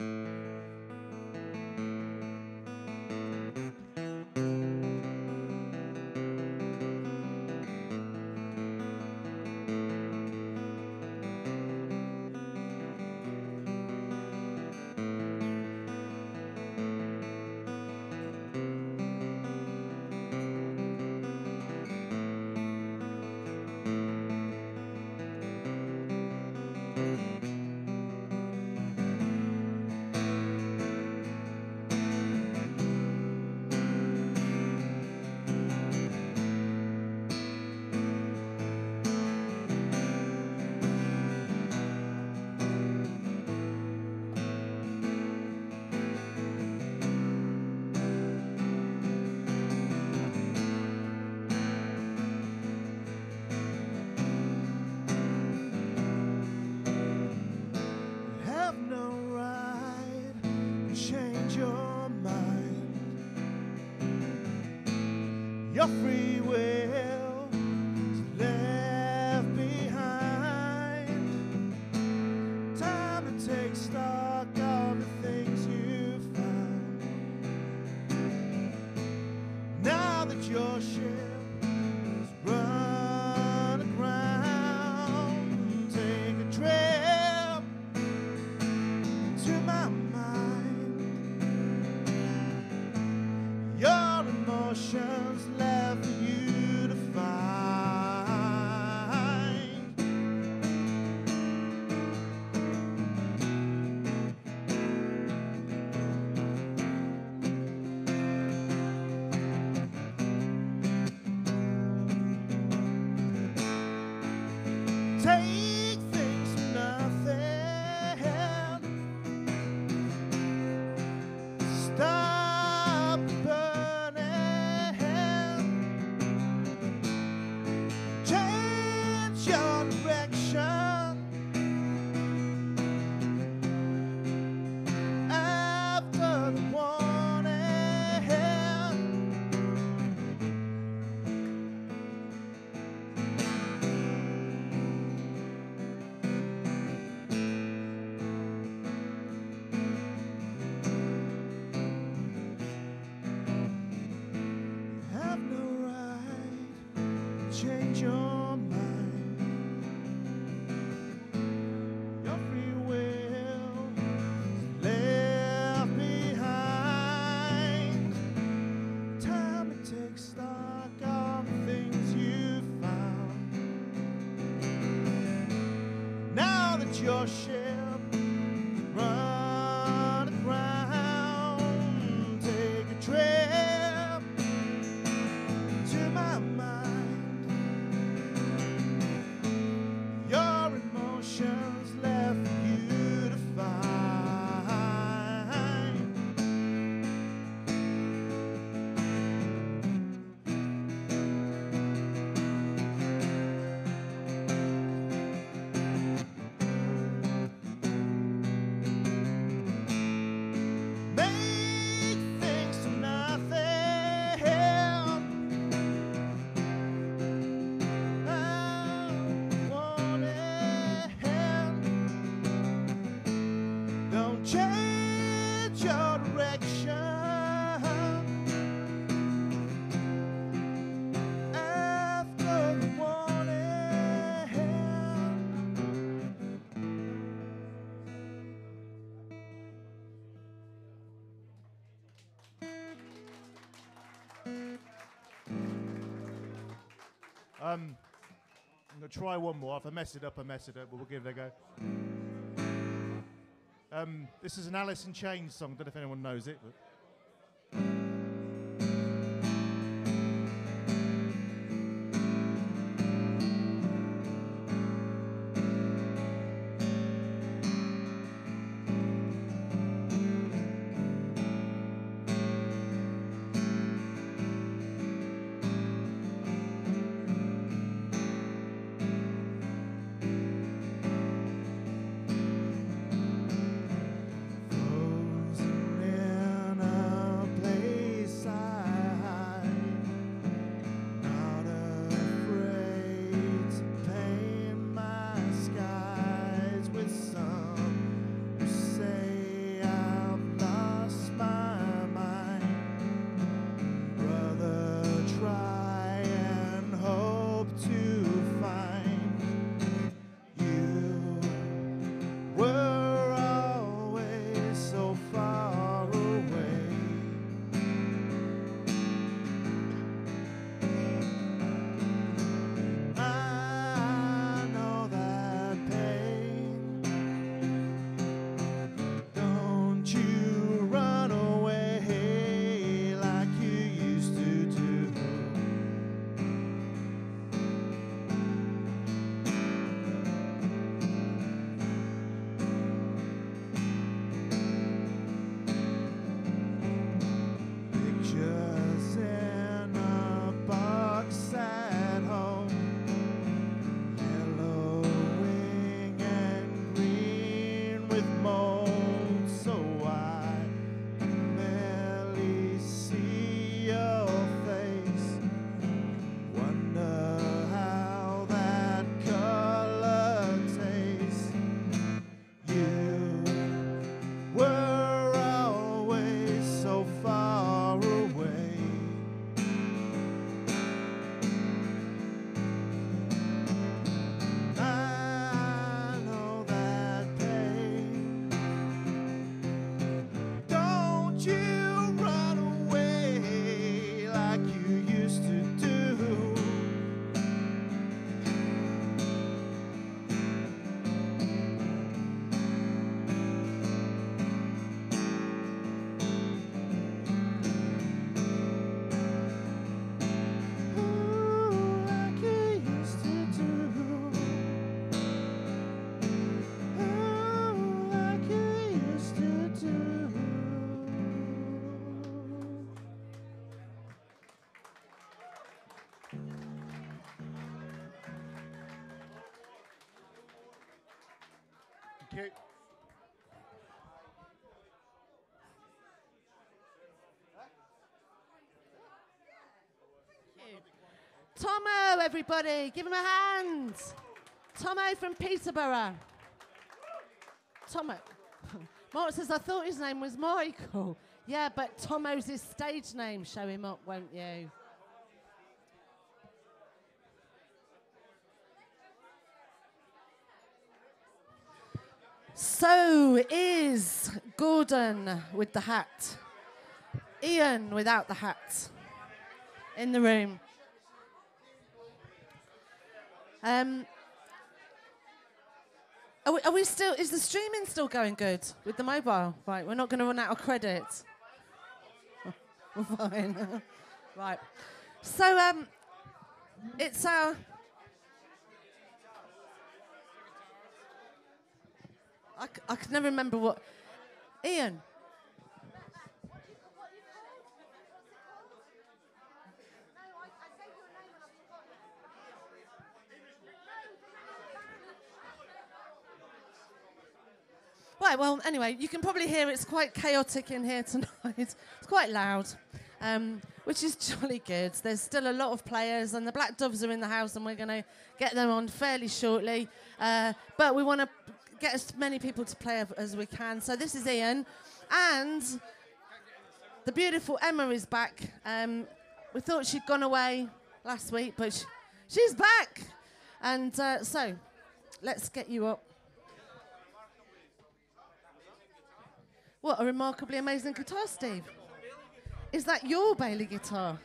[SPEAKER 8] Your free will is left behind. Time to take stock of the things you found. Now that your ship is run aground, take a trip to my mind. Your emotions left for you to find. Take things for nothing. Stop the burning. Change your direction. After the warning. Have no right to change your mind. Your free will is left behind. Time to take stock of the things you found. Now that your ship is run aground, take a trip to my mind. Your emotions left for you to find. Make things to nothing. I want it. Don't change your direction. After the warning. Um, I'm going to try one more. If I mess it up, I mess it up, but we'll give it a go. Um, this is an Alice in Chains song. Don't know if anyone knows it. But frozen in a
[SPEAKER 3] you.
[SPEAKER 1] Tomo, everybody, give him a hand. Tomo from Peterborough. Tomo. Mark says, I thought his name was Michael. Yeah, but Tomo's his stage name. Show him up, won't you? So is Gordon with the hat. Ian without the hat. In the room. Um, are we, are we still, is the streaming still going good with the mobile? Right, we're not going to run out of credit. We're fine. Right. So, um, it's our... I, c- I can never remember what... Ian. Right, well, anyway, you can probably hear it's quite chaotic in here tonight. It's quite loud, um, which is jolly good. There's still a lot of players, and the Black Doves are in the house, and we're going to get them on fairly shortly. Uh, but we want to get as many people to play as we can. So this is Ian, and the beautiful Emma is back. Um, we thought she'd gone away last week, but sh- she's back. And uh, so let's get you up. What a remarkably amazing guitar, Steve. Is that your Bailey guitar?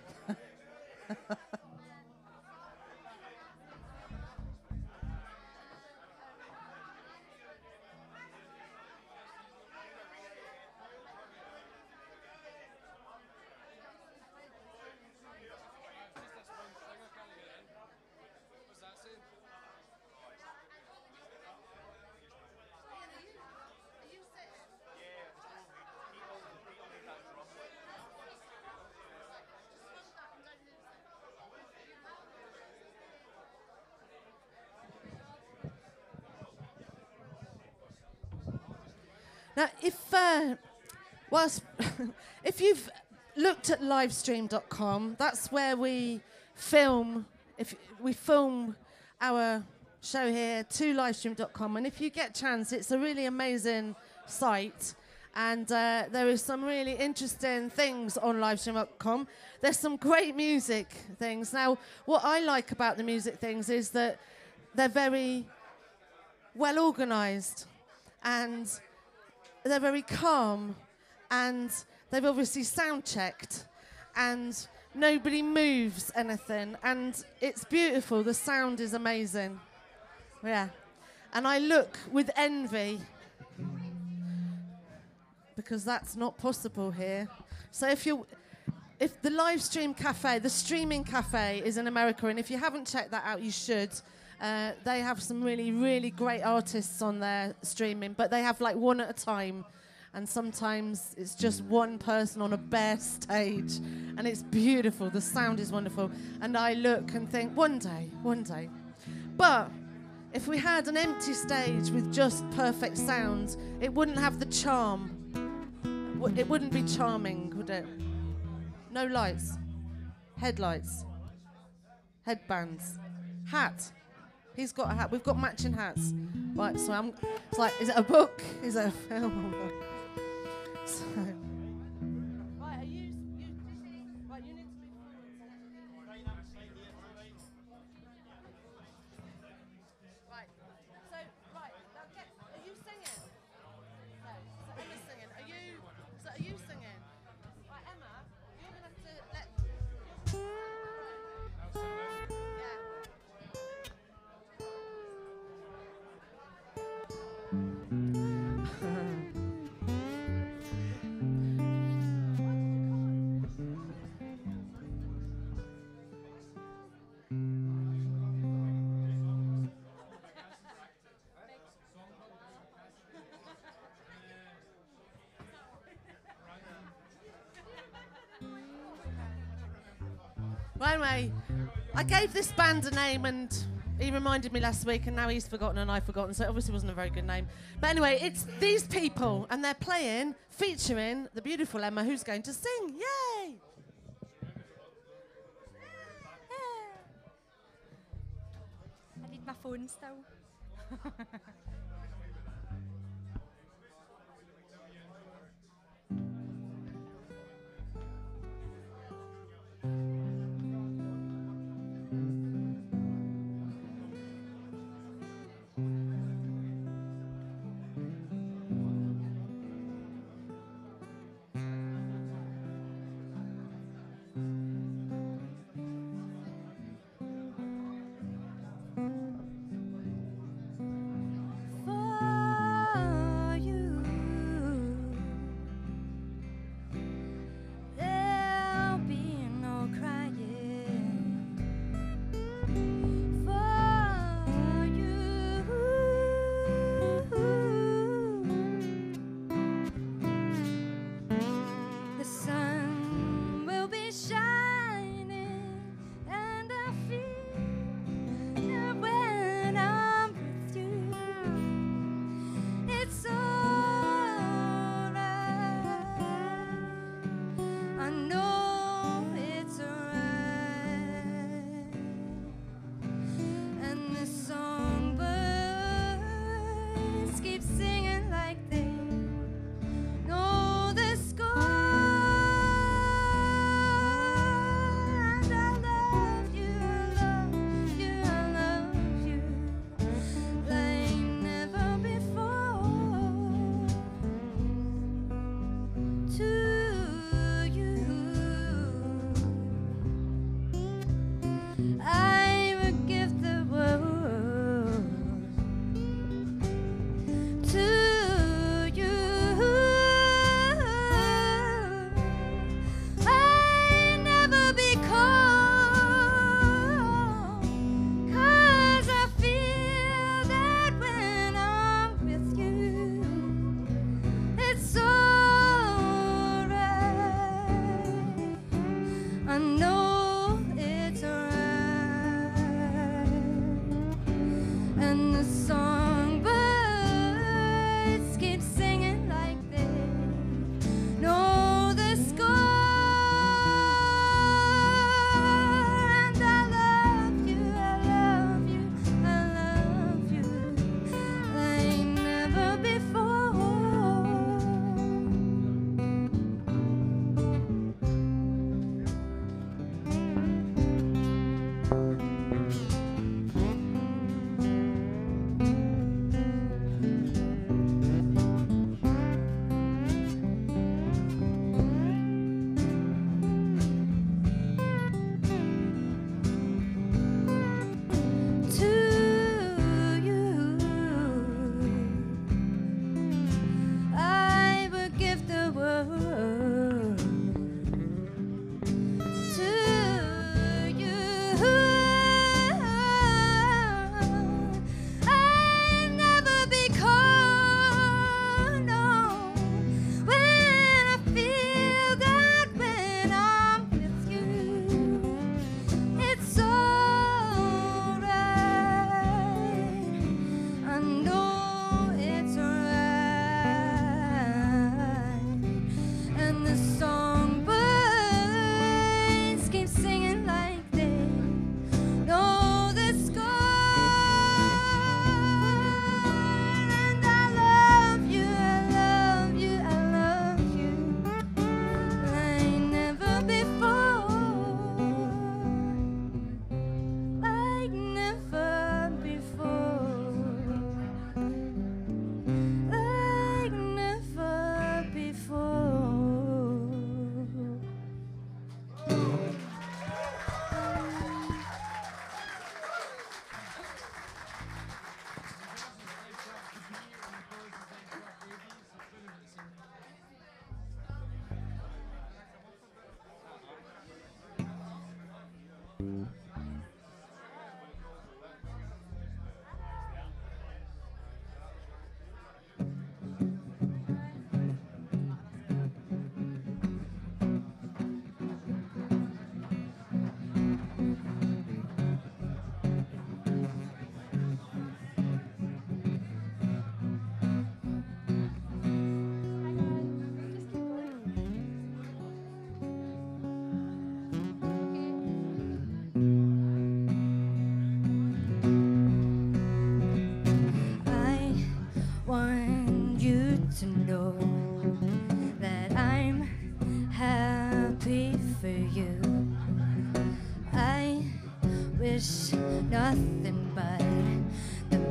[SPEAKER 1] Now, if uh, whilst if you've looked at livestream dot com, that's where we film. If we film our show here to livestream dot com, and if you get a chance, it's a really amazing site, and uh, there is some really interesting things on livestream dot com. There's some great music things. Now, what I like about the music things is that they're very well organised, and they're very calm, and they've obviously sound checked, and nobody moves anything, and it's beautiful. The sound is amazing. Yeah. And I look with envy because that's not possible here. So if you if the live stream cafe, the streaming cafe is in America, and if you haven't checked that out, you should. Uh, they have some really, really great artists on there streaming, but they have like one at a time, and sometimes it's just one person on a bare stage, and it's beautiful. The sound is wonderful, and I look and think, one day, one day. But if we had an empty stage with just perfect sound, it wouldn't have the charm. It wouldn't be charming, would it? No lights, headlights, headbands, hat. He's got a hat. We've got matching hats. Right, so I'm. It's like, is it a book? Is it a film? So. Right, are you? you right, you need to be. Right. So, right. Now get. Are you singing? No. So Emma's singing. Are you? So are you singing? Right, Emma. You're gonna have to let. Yeah. Well, anyway, I gave this band a name, and He reminded me last week, and now he's forgotten and I've forgotten, so it obviously wasn't a very good name. But anyway, it's these people, and they're playing, featuring the beautiful Emma, who's going to sing. Yay!
[SPEAKER 10] I need my phone still.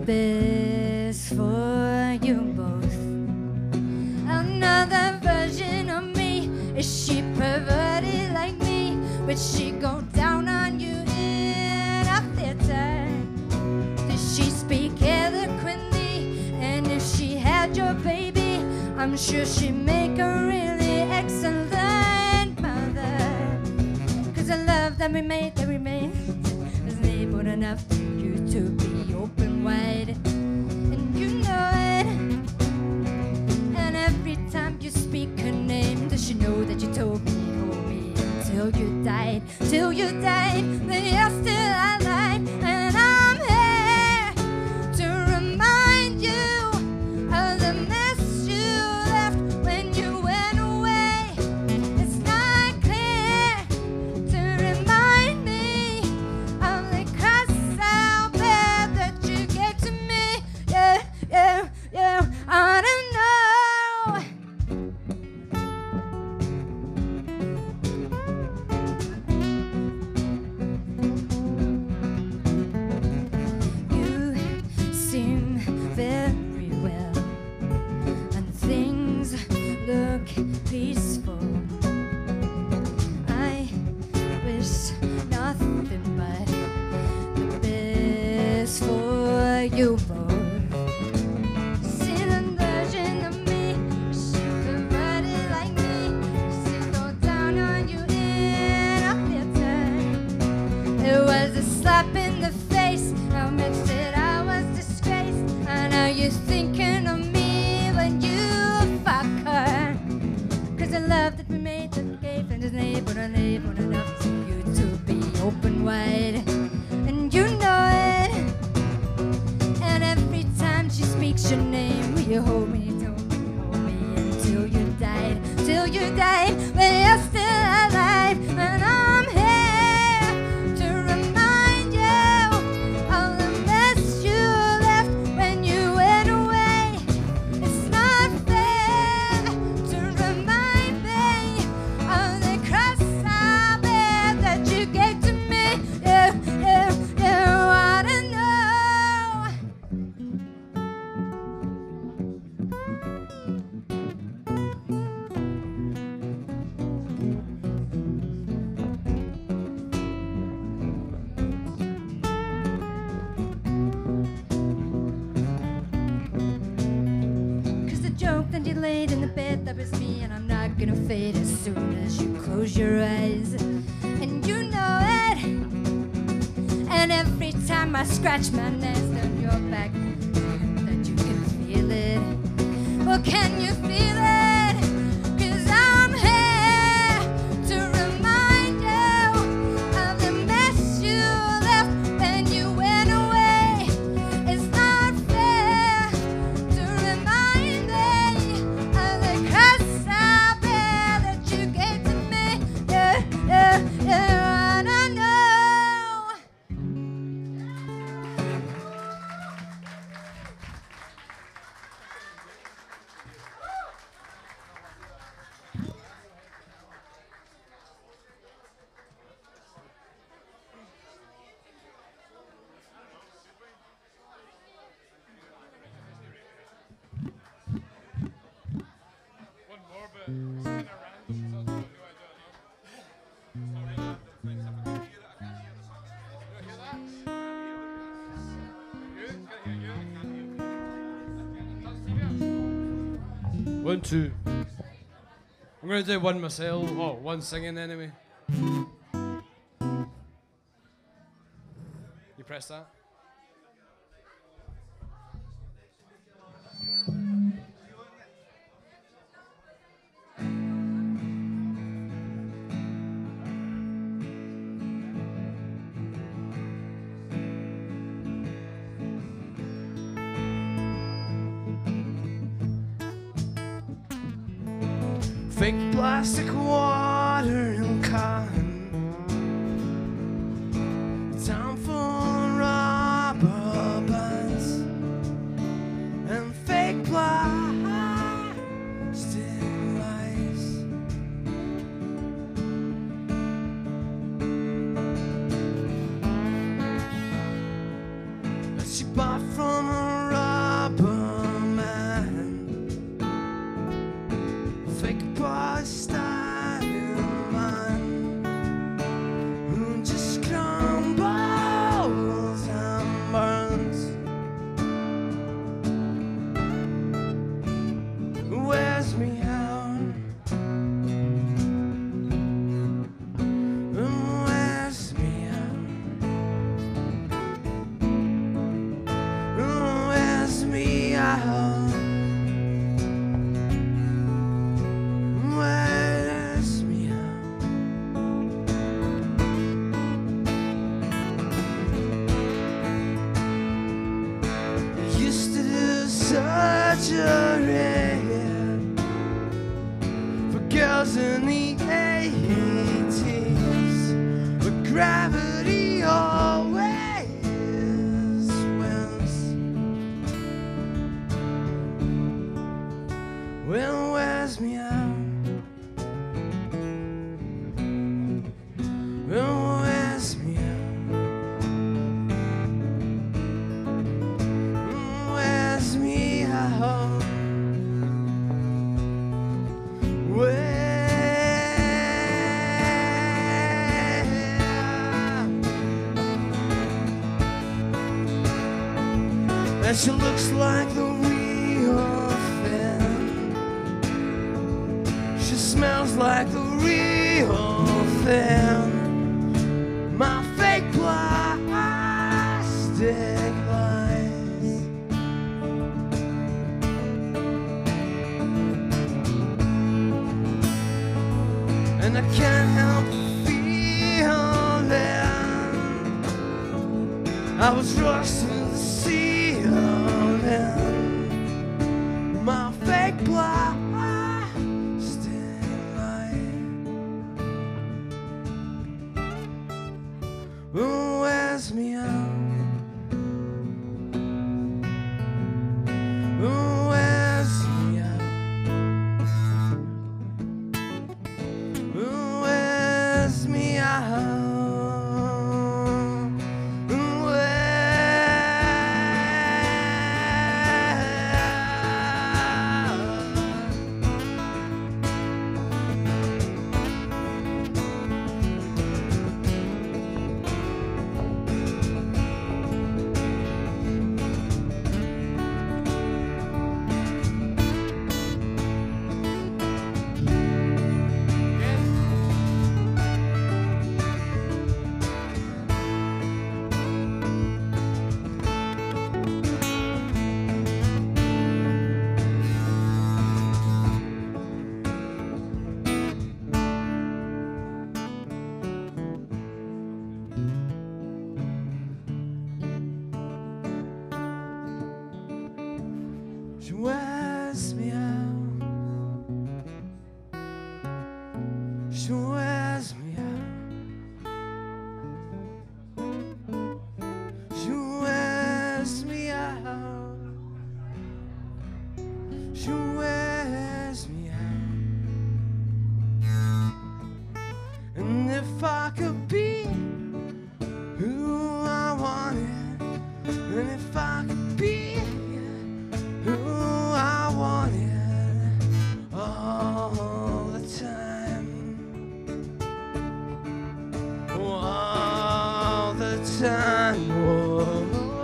[SPEAKER 7] best for you both. Another version of me, is she perverted like me? But she go down on you in a theater. Does she speak eloquently? And if she had your baby, I'm sure she'd make a really excellent mother. Cause the love that we made, that we made, was able enough for you to be open wide. And you know it. And every time you speak her name, does she know that you told me, hold me until you died, till you died, but you're still alive. And I'm here to remind you of the mess you left when you went away. It's not clear to remind me of the cuss out bad that you gave to me. Yeah, yeah, yeah, I don't know. You seem very well, and things look peaceful. I wish nothing but the best for you both. See the version of me, she perverted like me. She go down on you in a theater. It was a slap in the face. How much did I was disgraced? I know you're thinking of me when you fuck her. Cause the love that we made, that we gave, and is able and able enough for you to be open wide. And you know it. And every time she speaks your name, will you hold me, hold me, hold me until you died, till you died, but you're still alive. And I'm here to remind you of the mess you left when you went away. It's not fair to remind me of the cross I bear that you gave to me. Yeah, yeah, yeah, I don't know. Cause the joke that you laid in the bed, that was me, and I'm not gonna fade as soon as you close your eyes. And you know it. And every time I scratch my nest on your back, that you can feel it. Well, can you feel it? Cause I'm here to remind you of the mess you left when you went away. It's not fair to remind me of the cross I bear that you gave to me. Yeah, yeah, yeah, I don't know.
[SPEAKER 11] One, two. I'm gonna do one myself. Oh, one singing anyway. You press that.
[SPEAKER 2] Fake plastic watering can, town full of rubber bands, and fake plastic lies. she bought from a rubber man, fake boy style man, who just crumbles and burns. Wears me out, wears me out, wears me out, wears me out. Used to do surgery for girls in the eighties, but gravity always wins. Well, wears me out. Well, wears me out. Wears me out. And she looks like the real thing. She smells like the real thing. My fake plastic lies. And I can't help feeling I was rushed to the ceiling. My fake plastic light wears me out. Wears me out. Wears me out. She wears me out. She wears me out. She wears me out. She wears me out. And if I could be who I wanted, and if I could be who I wanted all the time, all the time. Whoa.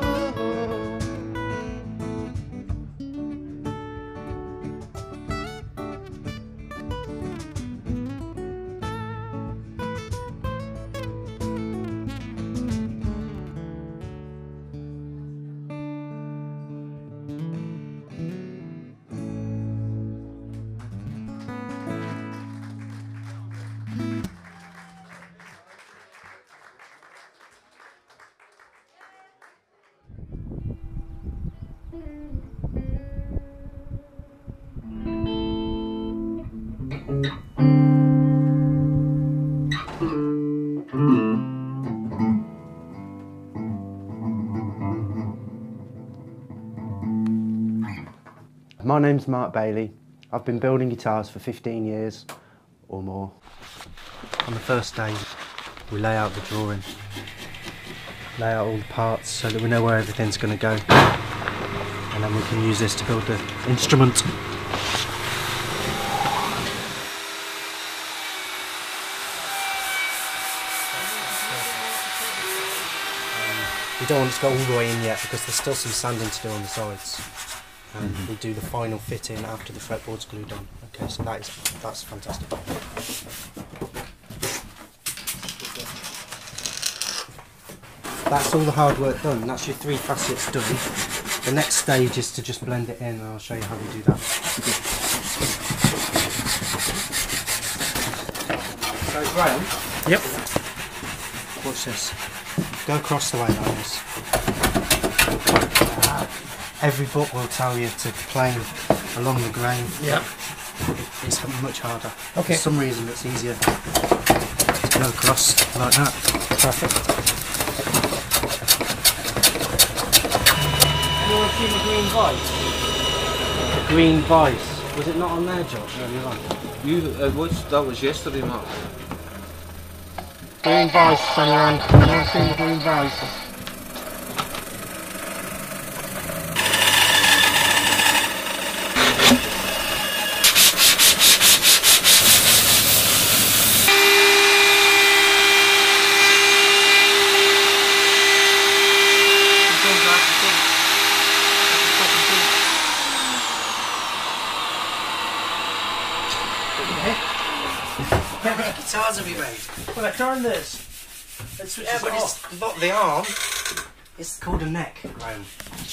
[SPEAKER 12] My name's Mark Bailey. I've been building guitars for fifteen years or more. On the first day, we lay out the drawing, lay out all the parts so that we know where everything's going to go, and then we can use this to build the instrument. We don't want it to go all the way in yet because there's still some sanding to do on the sides. And mm-hmm. we do the final fitting after the fretboard's glued on. Okay, so that is that's fantastic. That's all the hard work done. That's your three facets done. The next stage is to just blend it in, and I'll show you how we do that. So it's round. Yep. Watch this. Go across the way like this. Every book will tell you to plane along the grain. Yeah. It's much harder. Okay. For some reason it's easier to go across like that. Perfect. Anyone seen the green vice? The green vice. Was it not on there, Josh, earlier on?
[SPEAKER 13] You, uh, watched, that was yesterday, Mark.
[SPEAKER 12] Green vice, Sunny. Anyone seen the green vice? Guitars have we made? Well, I turn this. It's, yeah, but it's not the arm. It's called a neck, Graham.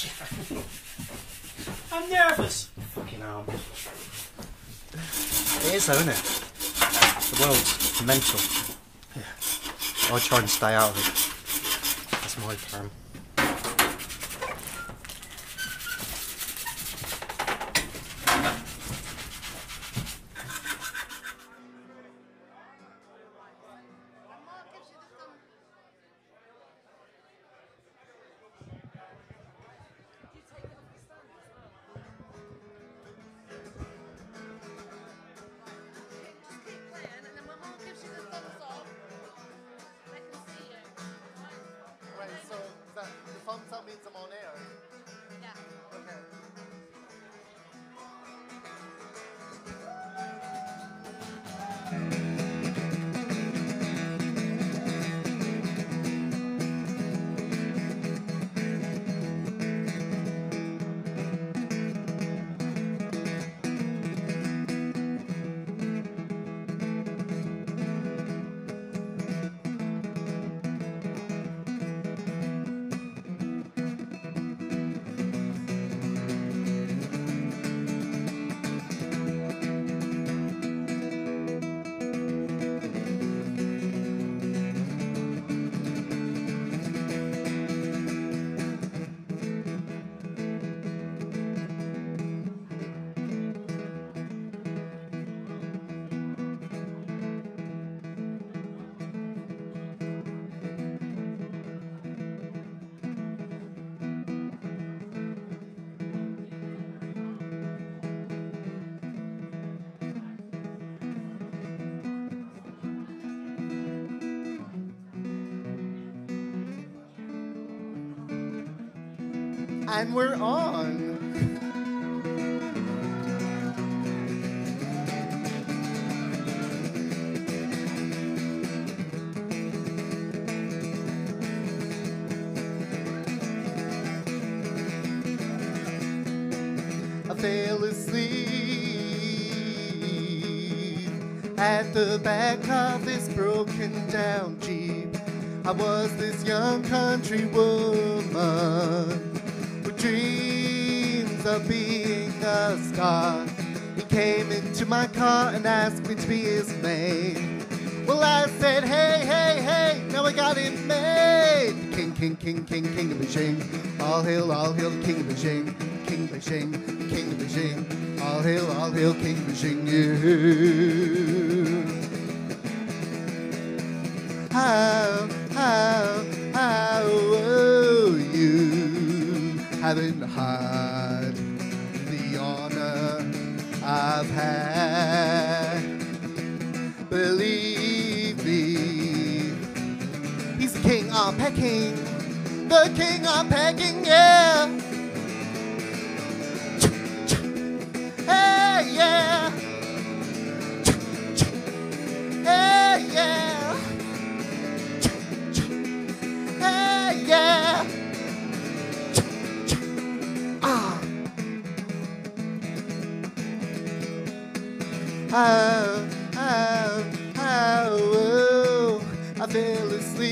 [SPEAKER 12] I'm nervous. Fucking arm. It is though, isn't it? The world's mental. Yeah. I try and stay out of it. That's my plan.
[SPEAKER 14] That means I'm on air. Yeah. Okay. And we're on. I fell asleep at the back of this broken down Jeep. I was this young country woman with dreams of being a star. He came into my car and asked me to be his maid. Well, I said, hey, hey, hey, now I got it made. The king, king, king, king, king of Beijing. All hail, all hail, the king of Beijing. King of Beijing, king of Beijing. All hail, all hail, king of Beijing. Yeah. How, how, how oh, you haven't had the honor I've had. Believe me, he's the king of Peking. the king, I'm pegging, yeah. Hey, yeah. Hey, yeah. Hey, yeah. Ah. Oh, oh, oh, oh, I fell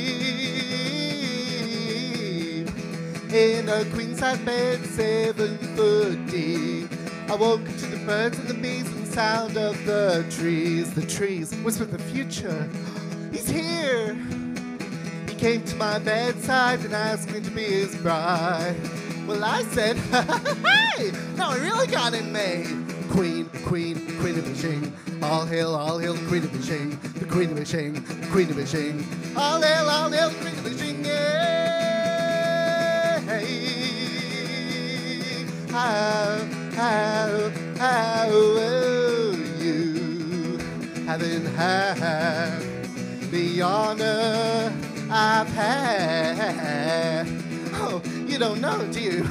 [SPEAKER 14] asleep in a queen-size bed, seven foot deep. I woke to the birds and the bees and the sound of the trees. The trees whisper the future. He's here. He came to my bedside and asked me to be his bride. Well, I said, hey, now I really got it made. Queen, queen, queen of Beijing. All hail, all hail the queen of Beijing. The queen of Beijing, the queen of Beijing. All hail, all hail the queen of Beijing. Yeah. Hey. How, how, how will you haven't had the honor I've had? Oh, you don't know, do you?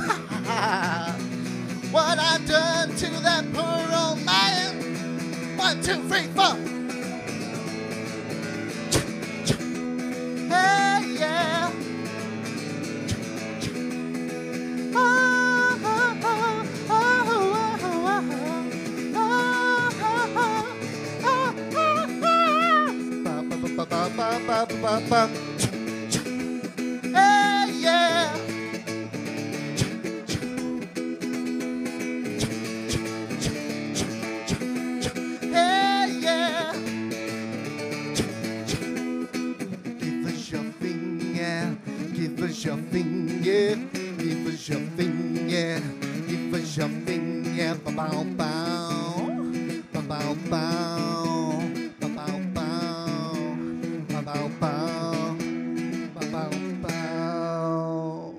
[SPEAKER 14] What I've done to that poor old man. One, two, three, four. Hey, yeah. Oh, oh, oh, oh, oh, oh, oh, oh. Hey, yeah. Give us your thing, yeah. Give us your thing, yeah. Give us your thing, yeah. Ba bow bow, ba bow bow, ba bow bow, ba bow bow, ba bow bow.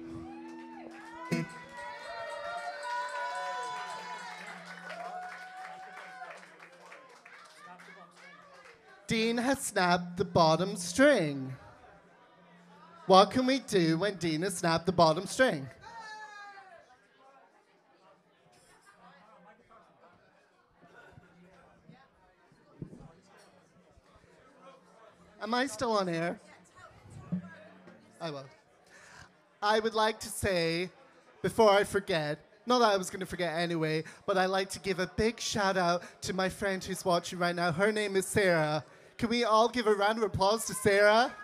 [SPEAKER 14] Dean has snapped the bottom string. What can we do when Dean has snapped the bottom string? Am I still on air? I will. I would like to say, before I forget, not that I was going to forget anyway, but I'd like to give a big shout out to my friend who's watching right now. Her name is Sarah. Can we all give a round of applause to Sarah?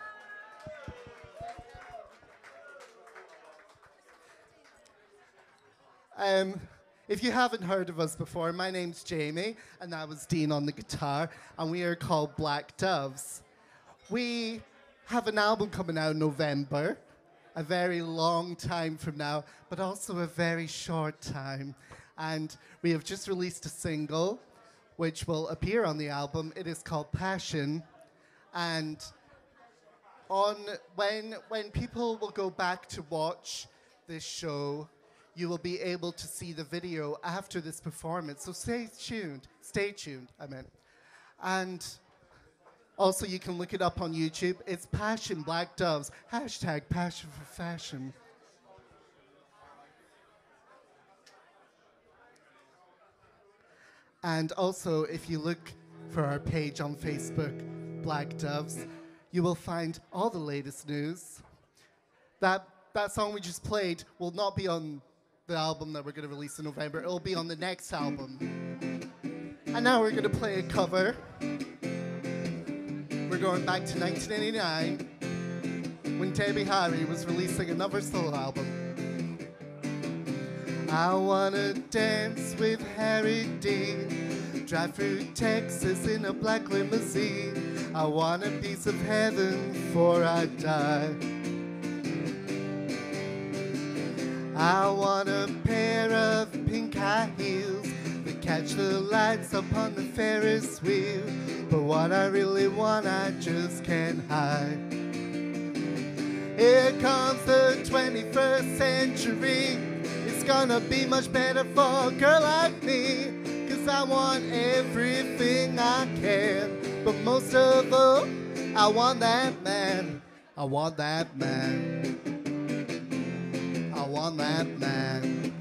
[SPEAKER 14] Um, if you haven't heard of us before, my name's Jamie, and that was Dean on the guitar, and we are called Black Doves. We have an album coming out in November, a very long time from now, but also a very short time. And we have just released a single, which will appear on the album. It is called Passion, and on when when people will go back to watch this show, you will be able to see the video after this performance. So stay tuned. Stay tuned, I meant. And also you can look it up on YouTube. It's Passion Black Doves. Hashtag Passion for Fashion. And also, if you look for our page on Facebook, Black Doves, you will find all the latest news. That, that song we just played will not be on the album that we're going to release in November. It'll be on the next album. And now we're going to play a cover. We're going back to nineteen eighty-nine when Debbie Harry was releasing another solo album. I want to dance with Harry Dean, drive through Texas in a black limousine. I want a piece of heaven before I die. I want a pair of pink high heels that catch the lights up on the Ferris wheel. But what I really want, I just can't hide. Here comes the twenty-first century. It's gonna be much better for a girl like me, 'cause I want everything I can. But most of all, I want that man. I want that man. want that man.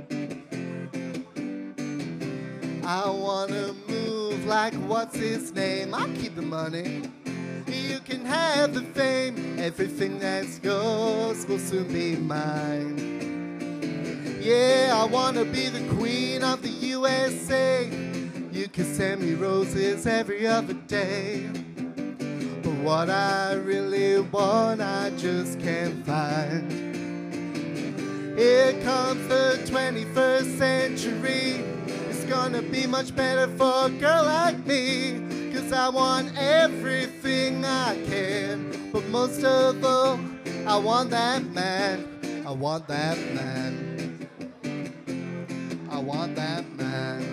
[SPEAKER 14] I wanna move like what's his name. I'll keep the money. You can have the fame. Everything that's yours will soon be mine. Yeah, I wanna be the queen of the U S A. You can send me roses every other day. But what I really want, I just can't find. Here comes the twenty-first century. It's gonna be much better for a girl like me. Cause I want everything I can. But most of all, I want that man. I want that man. I want that man.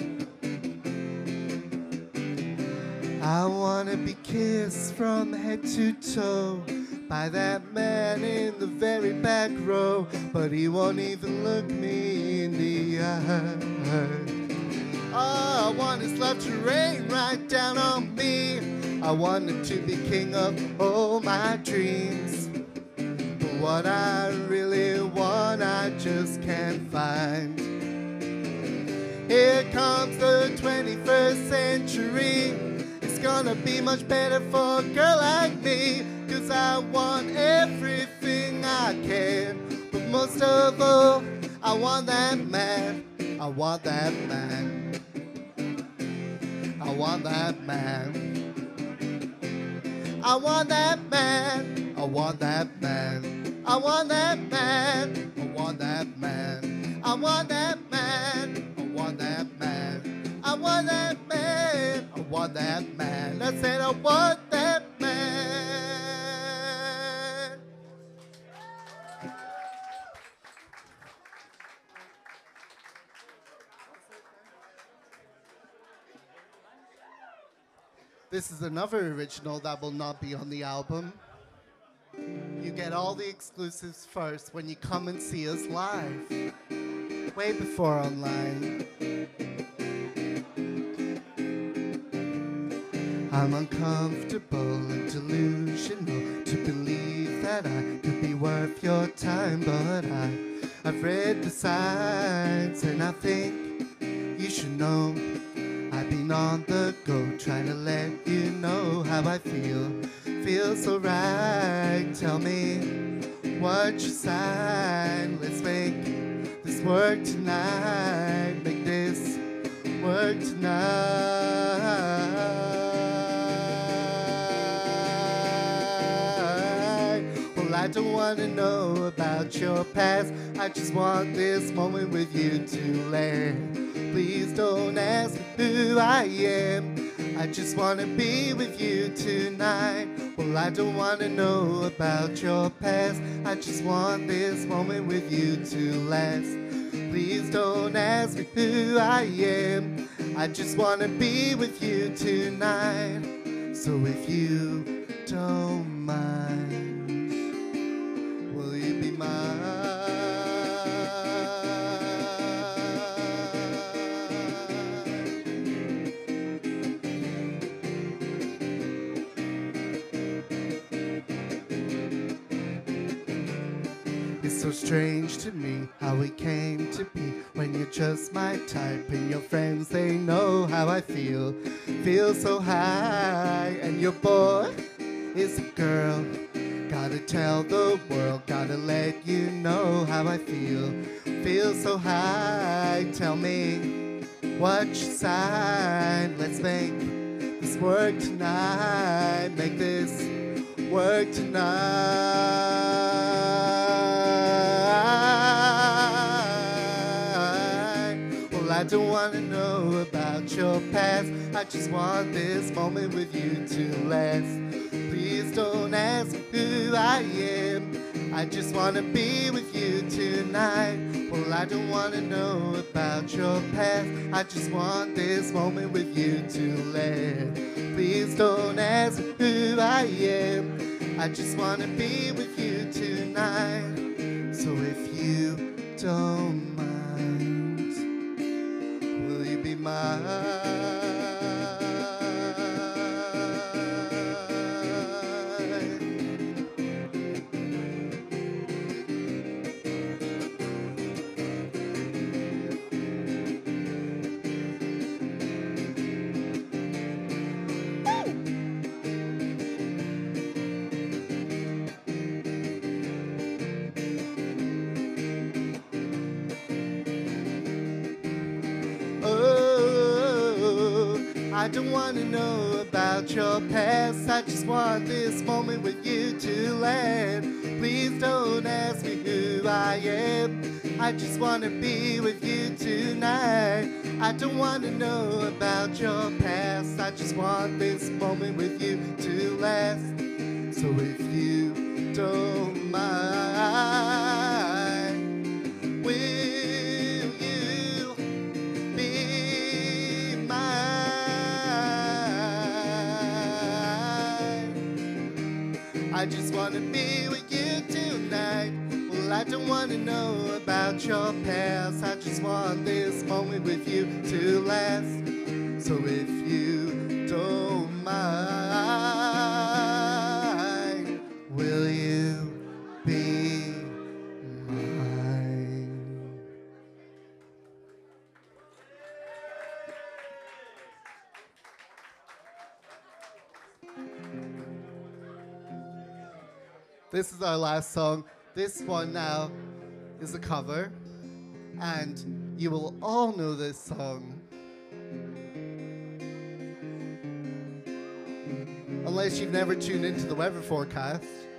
[SPEAKER 14] I wanna be kissed from head to toe by that man in the very back row. But he won't even look me in the eye. Oh, I want his love to rain right down on me. I wanted to be king of all my dreams. But what I really want, I just can't find. Here comes the twenty-first century. It's gonna be much better for a girl like me. Cause I want everything I can. But most of all, I want that man. I want that man. I want that man. I want that man. I want that man. I want that man. I want that man. I want that man. I want that man. I want that man. I want that man. I said I want that man. This is another original that will not be on the album. You get all the exclusives first when you come and see us live. Way before online. I'm uncomfortable and delusional to believe that I could be worth your time, but I, I've read the signs and I think you should know. I've been on the go trying to let you know how I feel. Feels so right, tell me what you sign. Let's make this work tonight. Make this work tonight. Well, I don't want to know about your past. I just want this moment with you to land. Please don't ask me who I am. I just want to be with you tonight. Well, I don't want to know about your past. I just want this moment with you to last. Please don't ask me who I am. I just want to be with you tonight. So if you don't mind, will you be mine? It's so strange to me how we came to be when you're just my type and your friends, they know how I feel. Feel so high and your boy is a girl. Gotta tell the world, gotta let you know how I feel. Feel so high, tell me what you sign. Let's make this work tonight. Make this work tonight. I don't want to know about your past. I just want this moment with you to last. Please don't ask me who I am. I just want to be with you tonight. Well, I don't want to know about your past. I just want this moment with you to last. Please don't ask me who I am. I just want to be with you tonight. So if you don't mind, will you be mine? I don't want to know about your past. I just want this moment with you to land. Please don't ask me who I am. I just want to be with you tonight. I don't want to know about your past. I just want this moment with you to last. So if you don't mind, will you be mine? I just want to be with you tonight. Well, I don't want to know about your past. I just want this moment with you to last. So if you don't mind, will you be mine? This is our last song. This one now is a cover, and you will all know this song. Unless you've never tuned into the weather forecast.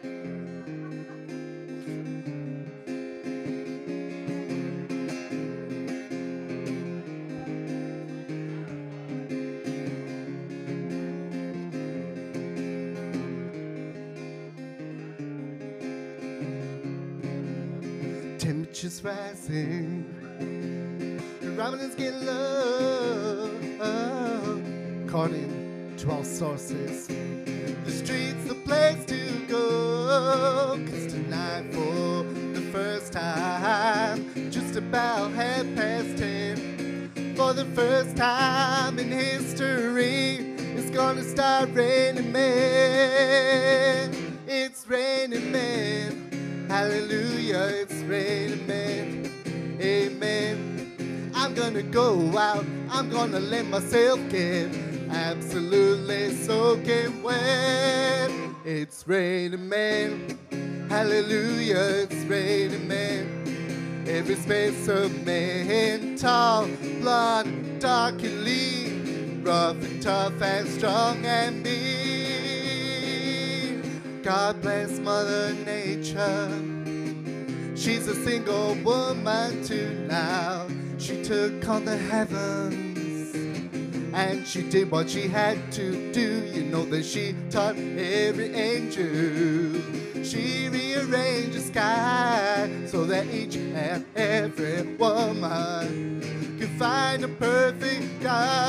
[SPEAKER 14] Temperatures rising, ramen is getting low, according to all sources. The street's the place to go, 'cause tonight for the first time, just about half past ten, for the first time in history, it's gonna start raining men. It's raining men. Hallelujah, it's raining men. Amen. I'm gonna go out, I'm gonna let myself get absolutely soaking wet. It's raining men. Hallelujah, it's raining men. Every space of man, tall, blonde, dark and lean, rough and tough and strong and mean. God bless Mother Nature. She's a single woman too now. She took on the heavens and she did what she had to do. You know that she taught every angel. She rearranged the sky so that each and every woman could find a perfect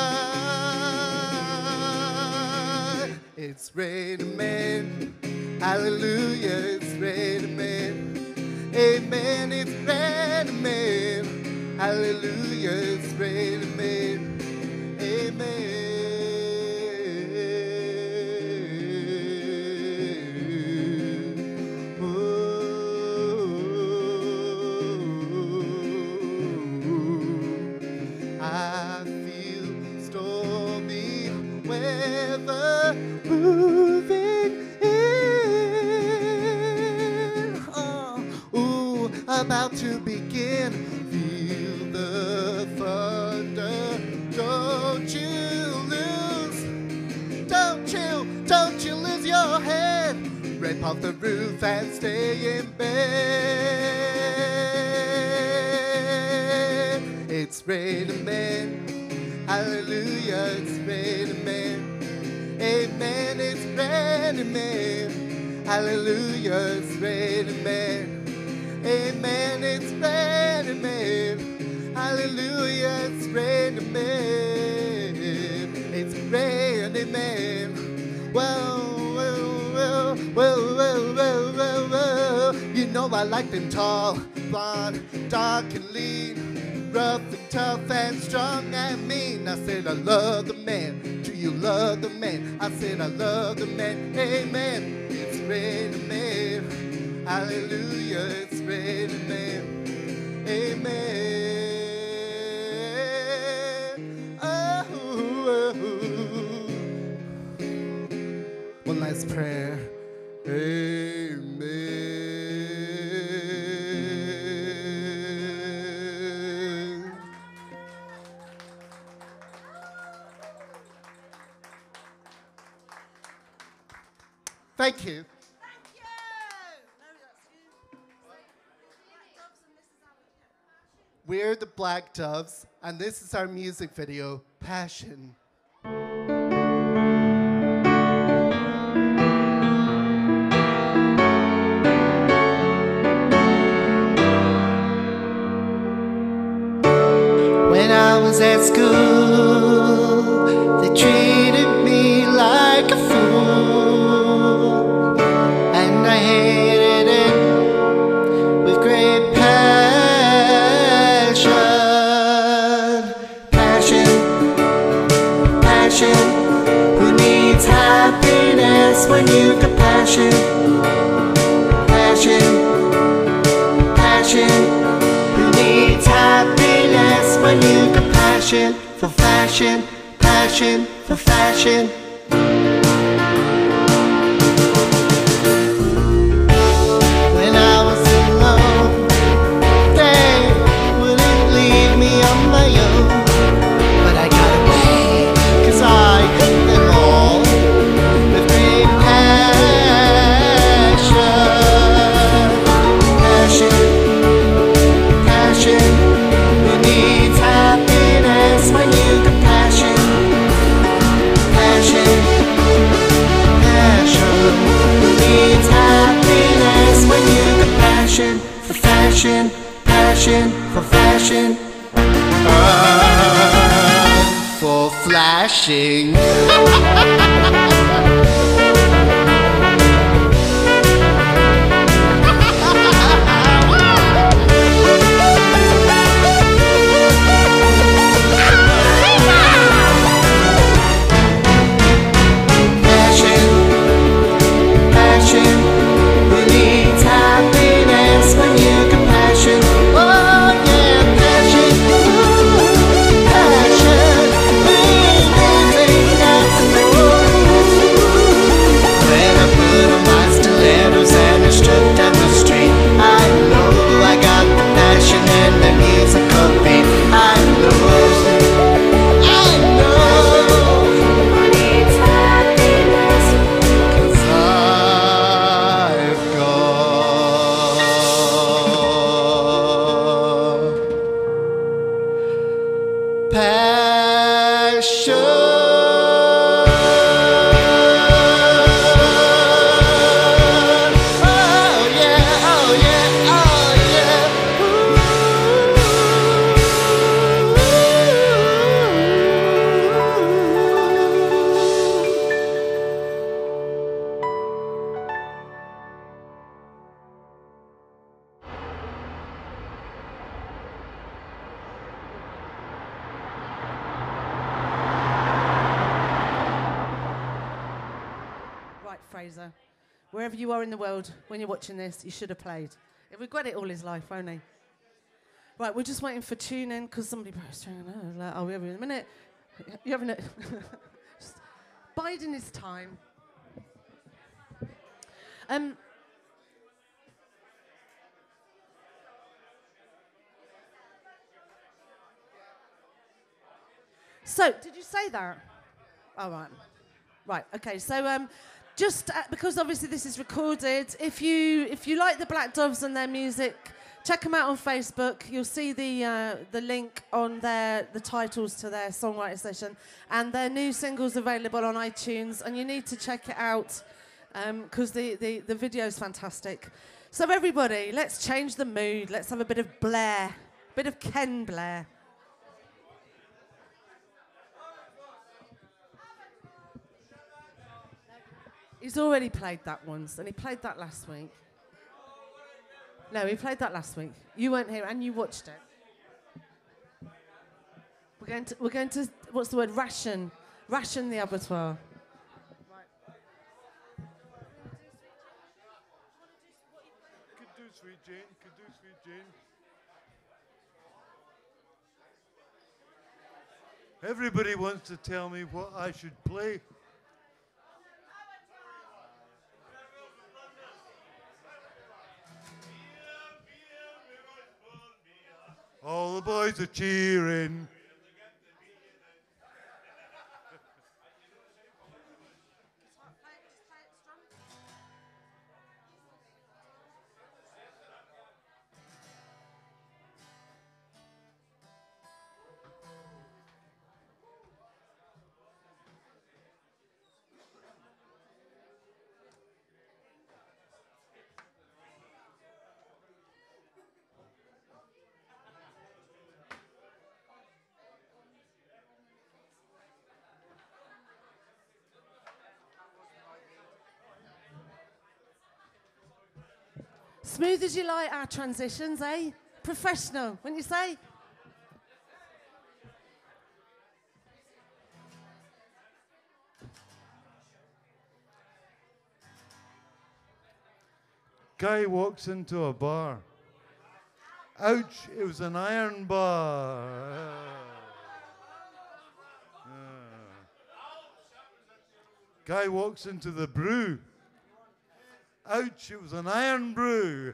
[SPEAKER 14] guy. It's raining men. Hallelujah, it's raining men. Amen, it's raining men. Hallelujah, it's raining men. Amen. Oh, I feel stormy weather moving in. Oh, ooh, about to begin. Feel the thunder. Don't you lose, don't you, don't you lose your head. Rip off the roof and stay in bed. It's raining men. Hallelujah, it's raining men. Amen, it's raining men. Hallelujah, it's raining men. Amen, it's raining men. Hallelujah, it's raining men. It's raining men. Well, well, well, well, well, well, well, well. You know I like them tall, blonde, dark and lean, rough and tough and strong and mean. I said I love the man. Do you love the man? I said I love the man. Amen. It's raining men. Hallelujah, it's raining men. Amen. Oh, oh, oh. One last prayer. Amen. Thank you. We're the Black Doves, and this is our music video, Passion.
[SPEAKER 2] When I was at school, they treated me like a fool, and I hated it with great passion. Passion, passion. Who needs happiness when you got passion? Passion, passion. Who needs happiness when you got passion for fashion, passion for fashion? When I was alone, they wouldn't leave me on my own, but I got away, 'cause I hit them all with great passion. Passion, passion. Who needs happiness when you got passion? Passion, passion. Who needs happiness when you got passion for fashion, passion for fashion? Ah, for flashing. Passion, passion. Who needs happiness when you got passion? Oh yeah, passion, ooh, passion. Anything that's new. When I put on my stilettos and I struck down the street, I know I got the passion and the musical beat. I know, I know. Who needs happiness? 'Cause I've got passion. Oh yeah, oh yeah, oh yeah.
[SPEAKER 1] Right, Fraser. Wherever you are in the world, when you're watching this, you should have played. He'll regret it all his life, won't he? Right, we're just waiting for tuning because somebody was saying, oh, like, oh, we're having a minute. You're having a... just biding his time. Um... So, did you say that? All right. Right, okay. So, um, just uh, because obviously this is recorded, if you if you like the Black Doves and their music, check them out on Facebook. You'll see the uh, the link on their the titles to their songwriting session, and their new singles available on iTunes. And you need to check it out because um, the the the video is fantastic. So everybody, let's change the mood. Let's have a bit of Blair, bit of Ken Blair. He's already played that once, and he played that last week. No, he played that last week. You weren't here, and you watched it. We're going to, we're going to, what's the word? Ration, ration the abattoir.
[SPEAKER 8] You could do Sweet Jane. You could do Sweet Jane. Everybody wants to tell me what I should play. All the boys are cheering.
[SPEAKER 1] Smooth as you like our transitions, eh? Professional, wouldn't you say?
[SPEAKER 8] Guy walks into a bar. Ouch, it was an iron bar. Uh. Guy walks into the brew. Ouch, it was an iron brew.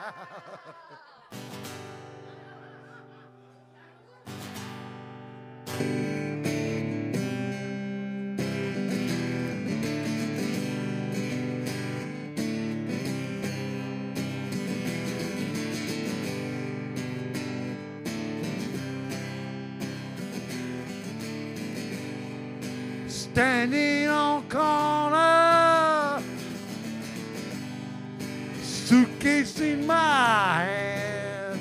[SPEAKER 8] Standing on corner, suitcase in my hand.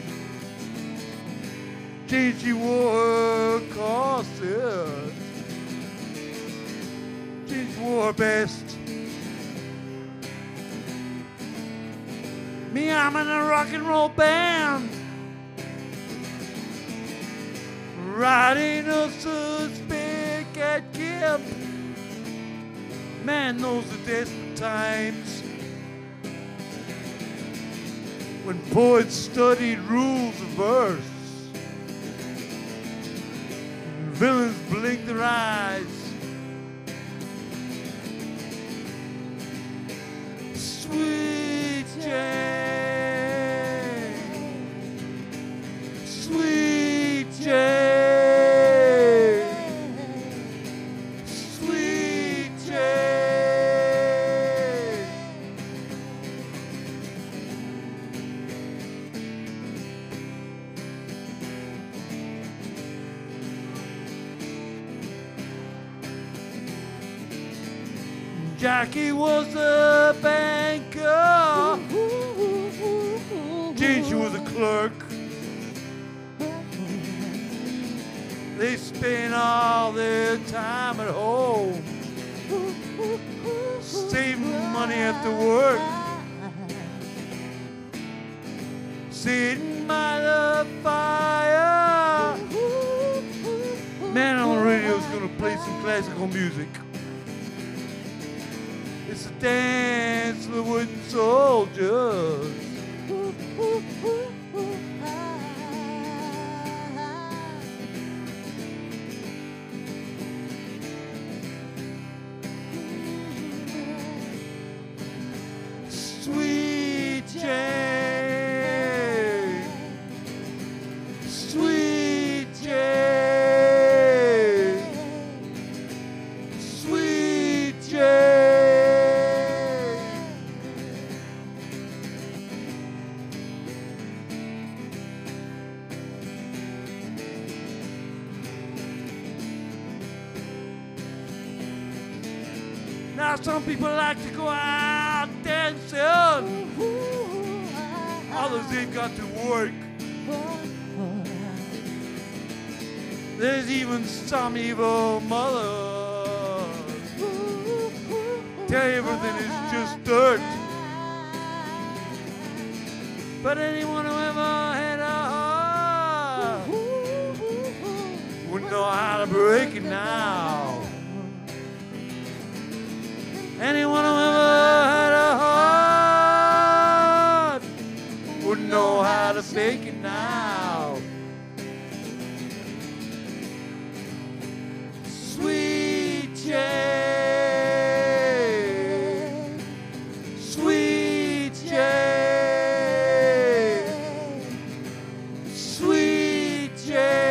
[SPEAKER 8] She wore her corset, she wore her best. Me, I'm in a rock and roll band, riding a suspect at camp. Man knows the desperate times when poets studied rules of verse and villains blinked their eyes. Sweet Jane, sweet Jane. Jackie was a banker, Ginger was a clerk. They spent all their time at home, saving money after work, sitting by the fire. Man on the radio is gonna play some classical music. It's a dance for the wooden soldiers. Sweet Jane, sweet Jane, sweet Jane. Now some people like to go out dancing, others ain't got to work. There's even some evil mothers tell you everything is just dirt. But anyone who ever had a heart would know how to break it now. Anyone who ever had a heart would know how to fake it now. Sweet Jane, sweet Jane, sweet Jane.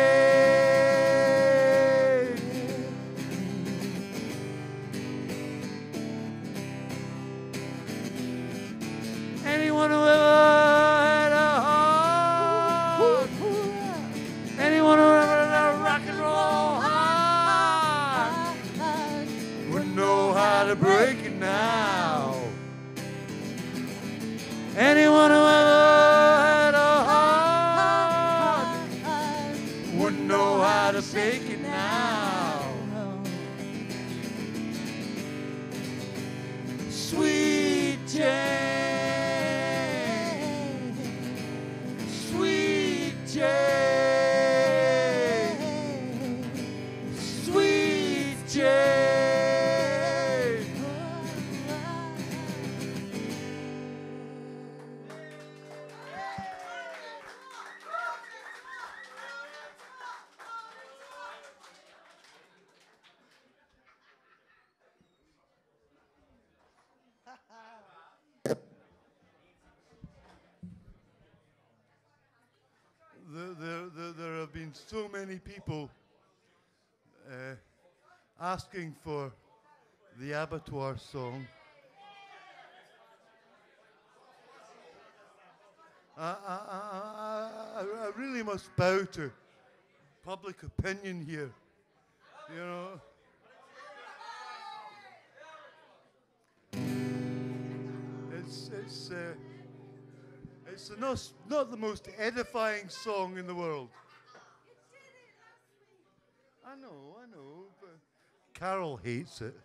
[SPEAKER 8] Anyone who ever had a heart, anyone who ever had a rock and roll heart, would know how to break it now. Anyone who ever had a heart would know how to fake it now. Sweet Jane,
[SPEAKER 15] and so many people uh, asking for the abattoir song. I, I, I, I, I really must bow to public opinion here, you know. It's, it's, uh, it's the not, not the most edifying song in the world. I know, I know, but Carol hates it.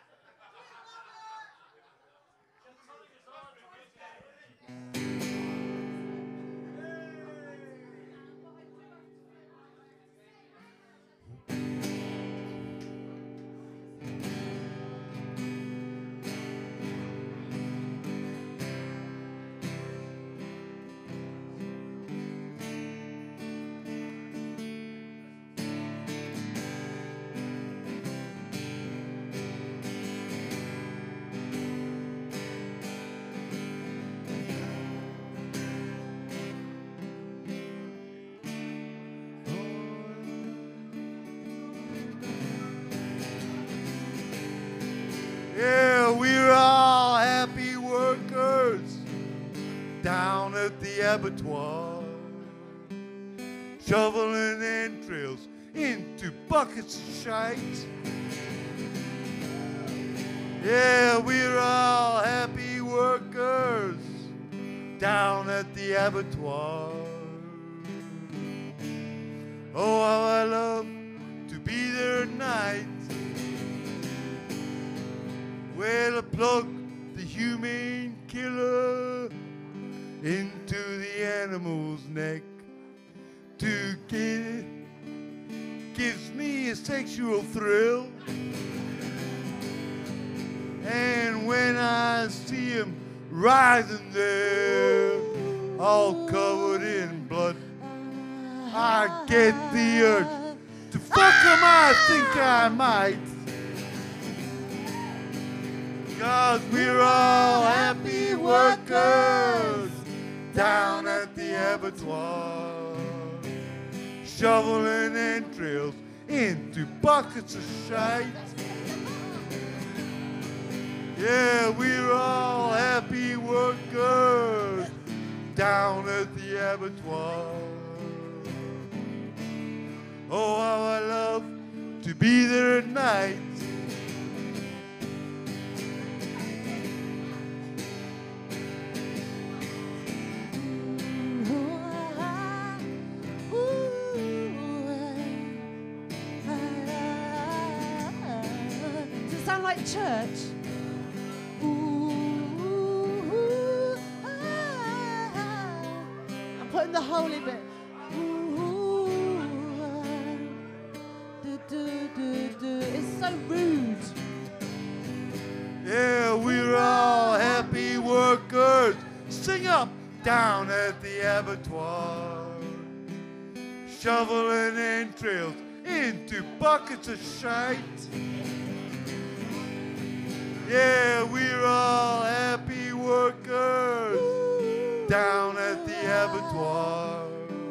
[SPEAKER 15] Yeah, we're all happy workers down at the abattoir, shoveling entrails into buckets of shite. Yeah, we're all happy workers down at the abattoir. Oh, how I love to be there at night. Well, I plug the humane killer into the animal's neck to get it. Gives me a sexual thrill. And when I see him writhing there, all covered in blood, I get the urge to fuck him. I think I might. Cause we're all happy workers down at the abattoir, shoveling entrails into buckets of shite. Yeah, we're all happy workers down at the abattoir. Oh, how I love to be there at night.
[SPEAKER 6] Does it sound like church? Ooh, ah, I'm putting the holy bit. Ooh, do, do, do, do. It's so rude.
[SPEAKER 15] Yeah, we're all happy workers. Sing up down at the abattoir, shoveling entrails into buckets of shite. Yeah, we're all happy workers down at the abattoir.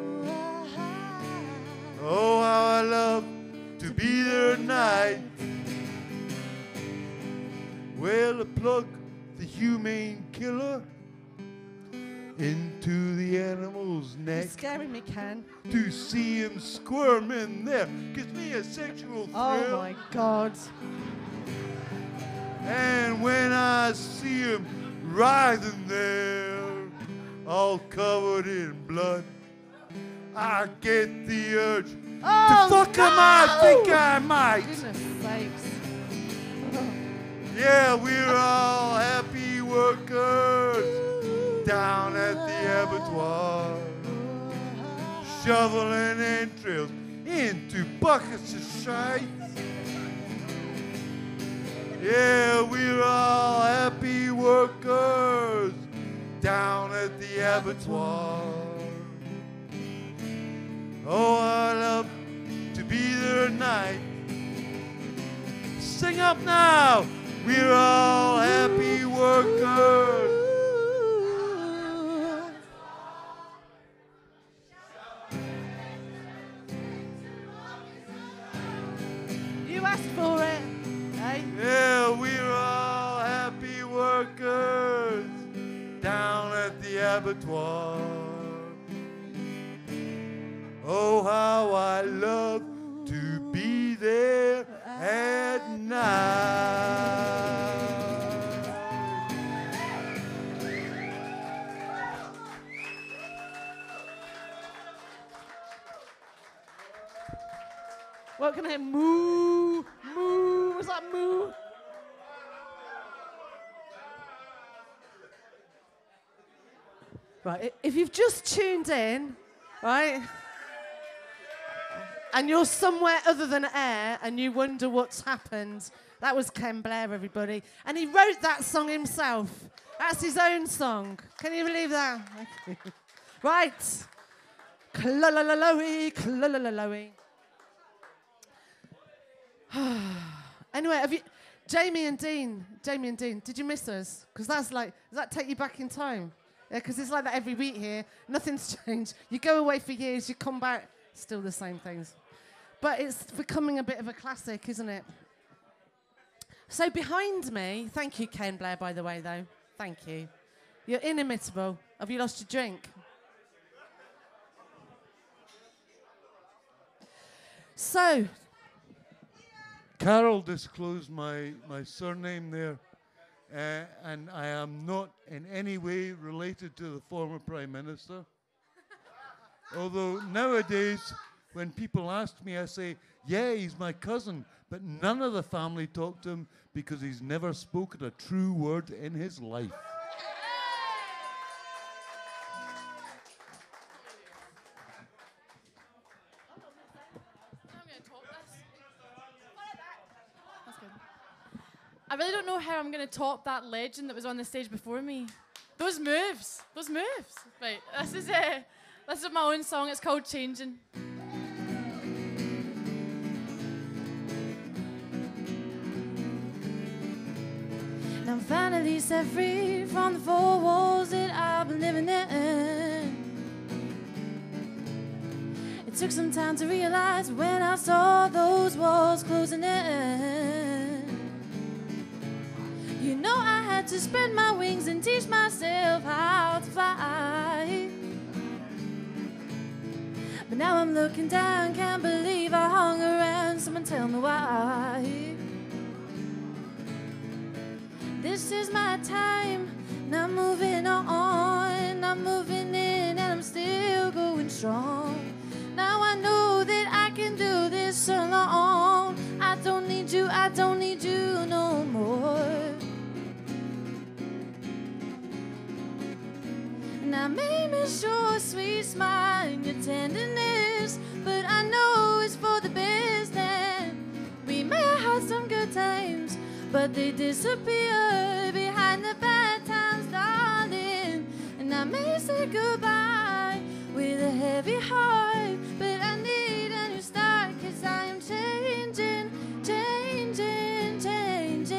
[SPEAKER 15] Oh, how I love to be there at night. Well, I plug the humane killer into the animal's neck.
[SPEAKER 6] You're scaring me, Ken.
[SPEAKER 15] To see him squirm in there gives me a sexual thrill.
[SPEAKER 6] Oh my God.
[SPEAKER 15] And when I see him writhing there, all covered in blood, I get the urge
[SPEAKER 6] Oh,
[SPEAKER 15] to fuck
[SPEAKER 6] no!
[SPEAKER 15] him. I think I might.
[SPEAKER 6] Goodness sakes.
[SPEAKER 15] Yeah, we're all happy workers down at the abattoir, shoveling entrails into buckets of shite. Yeah, we're all happy workers down at the abattoir. Oh, I love to be there at night. Sing up now. We're all happy workers.
[SPEAKER 1] asked for it. Hey?
[SPEAKER 15] Yeah, we're all happy workers down at the abattoir. Oh, how I love to be there at night.
[SPEAKER 1] What can I hear? Moo, moo. Was that moo? Right, if you've just tuned in, right, and you're somewhere other than air and you wonder what's happened, that was Ken Blair, everybody. And he wrote that song himself. That's his own song. Can you believe that? Right. Cla-la-la-loey, cla-la-la-loey. Anyway, have you, Jamie and Dean, Jamie and Dean, did you miss us? Because that's like, does that take you back in time? Yeah, because it's like that every week here. Nothing's changed. You go away for years, you come back, still the same things. But it's becoming a bit of a classic, isn't it? So behind me, thank you, Ken Blair, by the way, though. Thank you. You're inimitable. Have you lost your drink? So,
[SPEAKER 15] Carol disclosed my, my surname there, uh, and I am not in any way related to the former Prime Minister. Although nowadays, when people ask me, I say, yeah, he's my cousin, but none of the family talk to him because he's never spoken a true word in his life.
[SPEAKER 16] I really don't know how I'm going to top that legend that was on the stage before me. Those moves, those moves. Right, this is uh, this is my own song. It's called Changing.
[SPEAKER 7] Now I'm finally set free from the four walls that I've been living in. It took some time to realize when I saw those walls closing in. You know I had to spread my wings and teach myself how to fly. But now I'm looking down, can't believe I hung around. Someone tell me why. This is my time, and I'm moving on. I'm moving in and I'm still going strong. Now I know that I can do this alone. I don't need you, I don't need you no more. Now made me show a sweet smile and your tenderness, but I know it's for the best. And we may have had some good times, but they disappear behind the bad times, darling. And I may say goodbye with a heavy heart, but I need a new start, 'cause I am changing, changing, changing,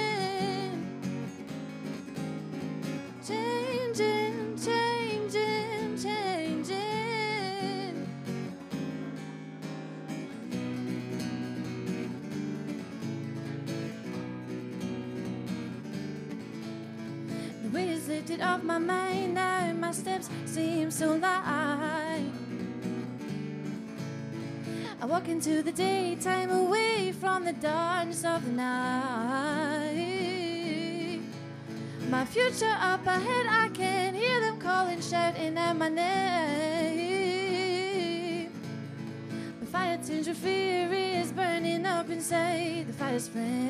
[SPEAKER 7] changing, changing, changing. The weight is lifted off my mind now, my steps seem so light. I walk into the daytime away from the darkness of the night. My future up ahead, I can hear them calling, shouting out my name. The fire tinged with fear is burning up inside the fire's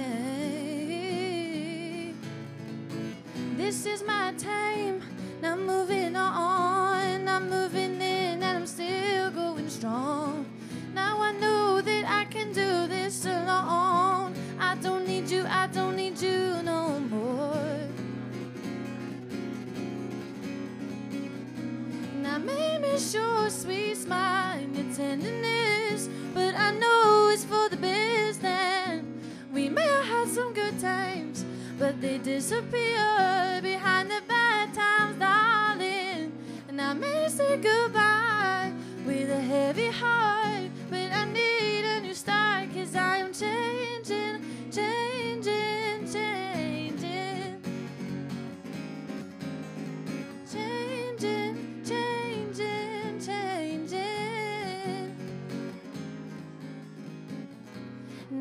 [SPEAKER 7] flame. This is my time, now I'm moving on. I'm moving in and I'm still going strong. Now I know that I can do this alone. I don't need you, I don't need you no more. Now made me show a sweet smile and your tenderness, but I know it's for the best. And we may have had some good times, but they disappear behind the bad times, darling. And I may say goodbye with a heavy heart, but I need a new start, 'cause I am changing.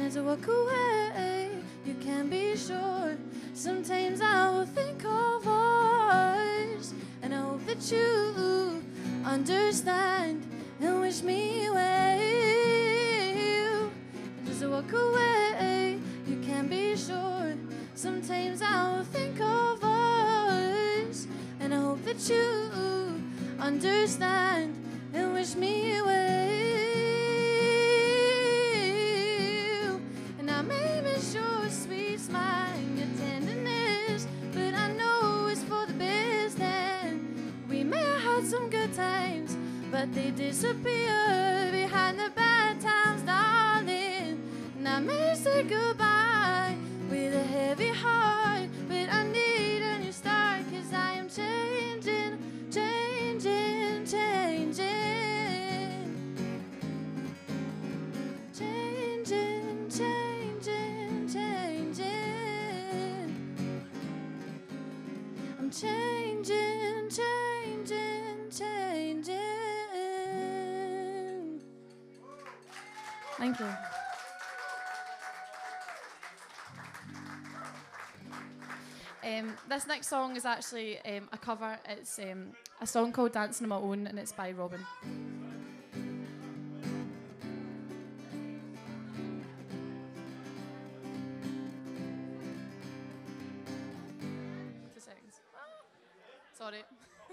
[SPEAKER 7] as I walk away, you can be sure. Sometimes I will think of us, and I hope that you understand and wish me well. And as I walk away, you can be sure. Sometimes I will think of us, and I hope that you understand and wish me well. And I may miss your sweet smile, your tenderness, but I know it's for the best. And we may have had some good times, but they disappear behind the bad times, darling. And I may say goodbye with a heavy heart, but I need a new start, 'cause I am changing, changing, changing. Changing, changing, changing. I'm changing, changing, changing. Thank you. Um, this next song is actually um, a cover. It's um, a song called Dancing on My Own, and it's by Robin. Two seconds. Ah, sorry.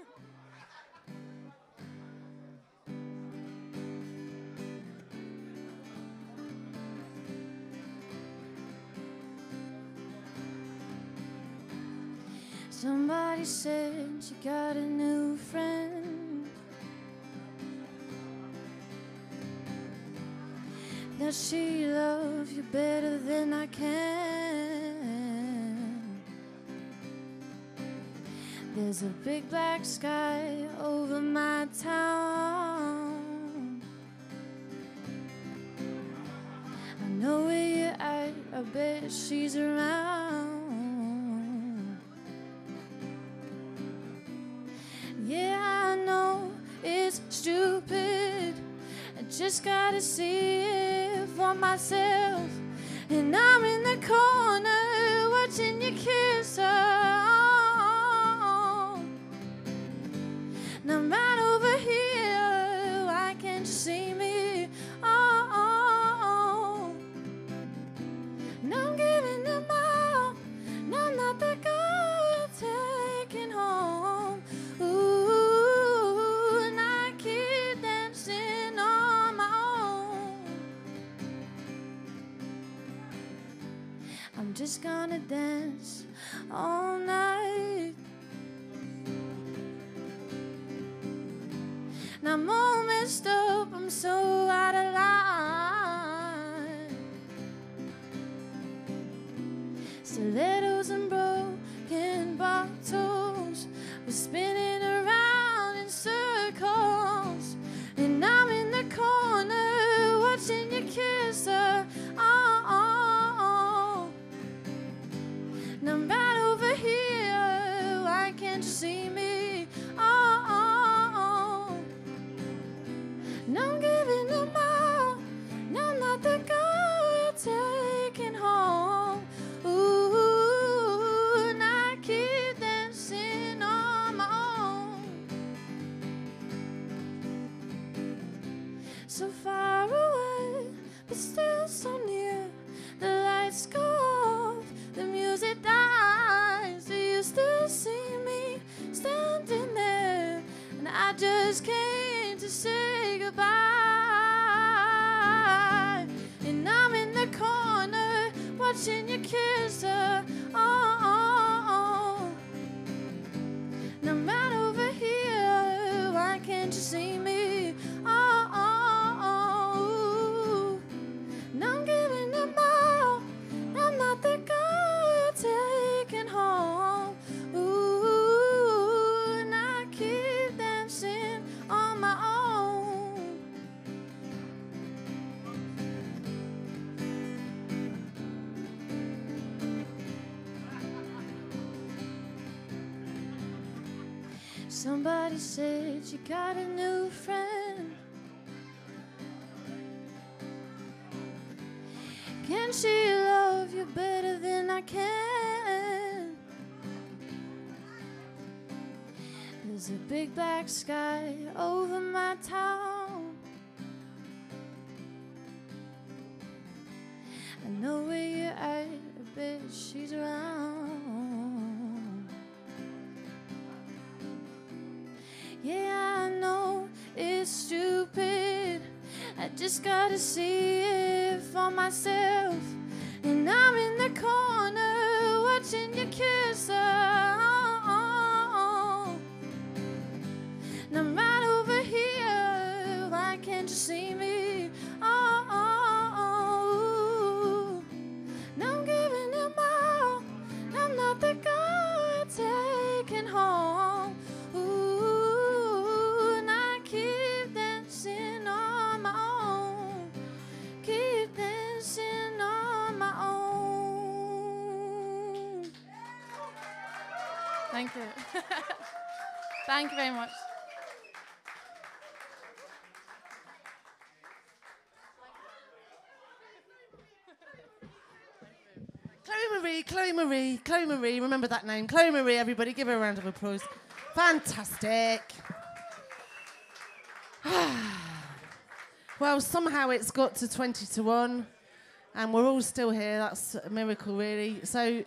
[SPEAKER 7] Somebody said you got a new friend, that she loves you better than I can. There's a big black sky over my town. I know where you're at, I bet she's around. Yeah, I know it's stupid, I just gotta see it for myself. And I'm in the corner watching you kiss her. And I'm right over here, why can't you see me? Oh, oh, oh. And I'm giving them all, and I'm not the girl you're taking home. Ooh, and I keep dancing on my own. I'm just gonna dance all night. And I'm all messed up, I'm so out of line. Stilettos and broken bottles, we're spinning around in circles. And I'm in the corner watching you kiss her. Oh, oh, oh. And I'm right over here, why can't you see me? Oh, oh, oh. And I'm giving them all, and I'm not the girl you're taking home. Ooh, and I keep dancing on my own. So far away, but still so near. The lights go off, the music dies. Do you still see me standing there? And I just came to say goodbye. And I'm in the corner watching you kiss her. Oh, oh, oh. And I'm right over here, why can't you see me? Oh, oh, oh. And I'm giving them all, I'm not the girl you're taking home. Ooh, and I keep dancing on my own. Somebody said you got a new friend, Can she love you better than I can? There's a big black sky over my town. I know where you're at, I bet she's around. Yeah, I know it's stupid, I just gotta see it for myself. And I'm in the corner watching you kiss her. And I'm right over here, why can't you see me? Oh, oh, oh. Now I'm giving it my all, I'm not the girl taking home. Ooh, and I keep dancing on my own, keep dancing on my own.
[SPEAKER 16] Thank you. Thank you very much.
[SPEAKER 1] Chloe Marie, Chloe Marie, Chloe Marie, remember that name. Chloe Marie, everybody, give her a round of applause. Fantastic. Well, somehow it's got to twenty to one, and we're all still here. That's a miracle, really. So,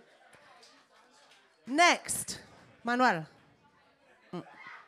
[SPEAKER 1] next, Manuel. Mm.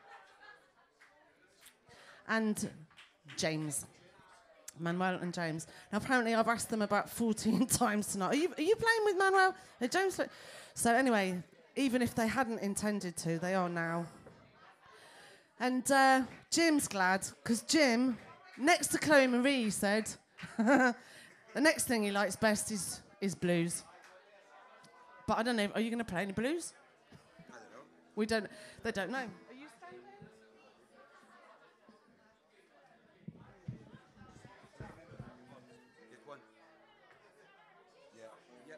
[SPEAKER 1] And James. Manuel and James. Now, apparently, I've asked them about fourteen times tonight. Are you, are you playing with Manuel? Are James? Play? So, anyway, even if they hadn't intended to, they are now. And uh, Jim's glad, because Jim, next to Chloe Marie, said the next thing he likes best is, is blues. But I don't know, are you going to play any blues? I don't know. We don't, they don't know. Are you staying there?
[SPEAKER 17] Get one. Yeah, yep.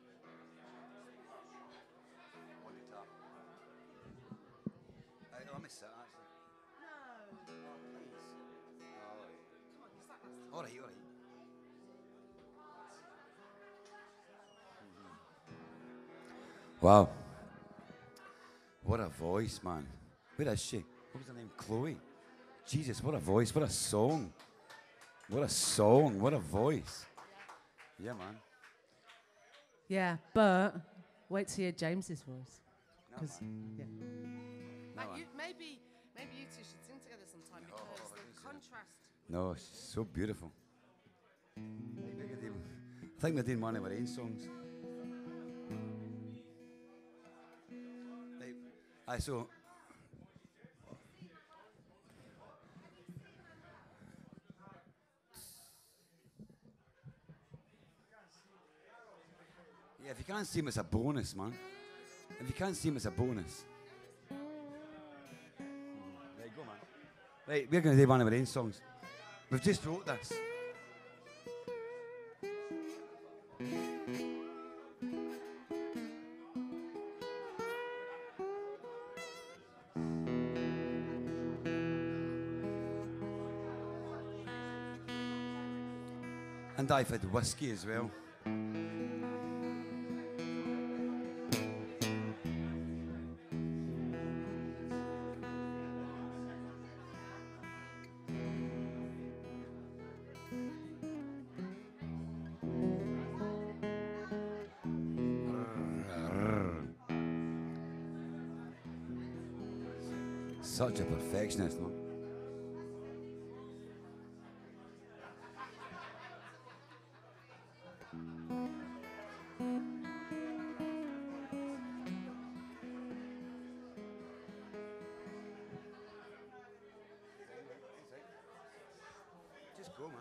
[SPEAKER 17] One guitar. I, I missed that, actually. All right, all right. Wow. What a voice, man. Where is she? What was her name? Chloe. Jesus, what a voice. What a song. What a song. What a voice. Yeah, man.
[SPEAKER 1] Yeah, but wait till you hear James's voice. Cause,
[SPEAKER 17] No,
[SPEAKER 1] yeah.
[SPEAKER 17] No,
[SPEAKER 1] Like
[SPEAKER 17] man.
[SPEAKER 1] you, maybe, maybe you two should sing together sometime because the contrast.
[SPEAKER 17] No, it's so beautiful. I think we're doing one of our own songs. Right. I so. Yeah, if you can't see him, it's a bonus, man. If you can't see him, it's a bonus. Right, go, man. Right, we're going to do one of our own songs. We've just wrote this. And I've had whiskey as well. Such a perfectionist, man. Just go, man.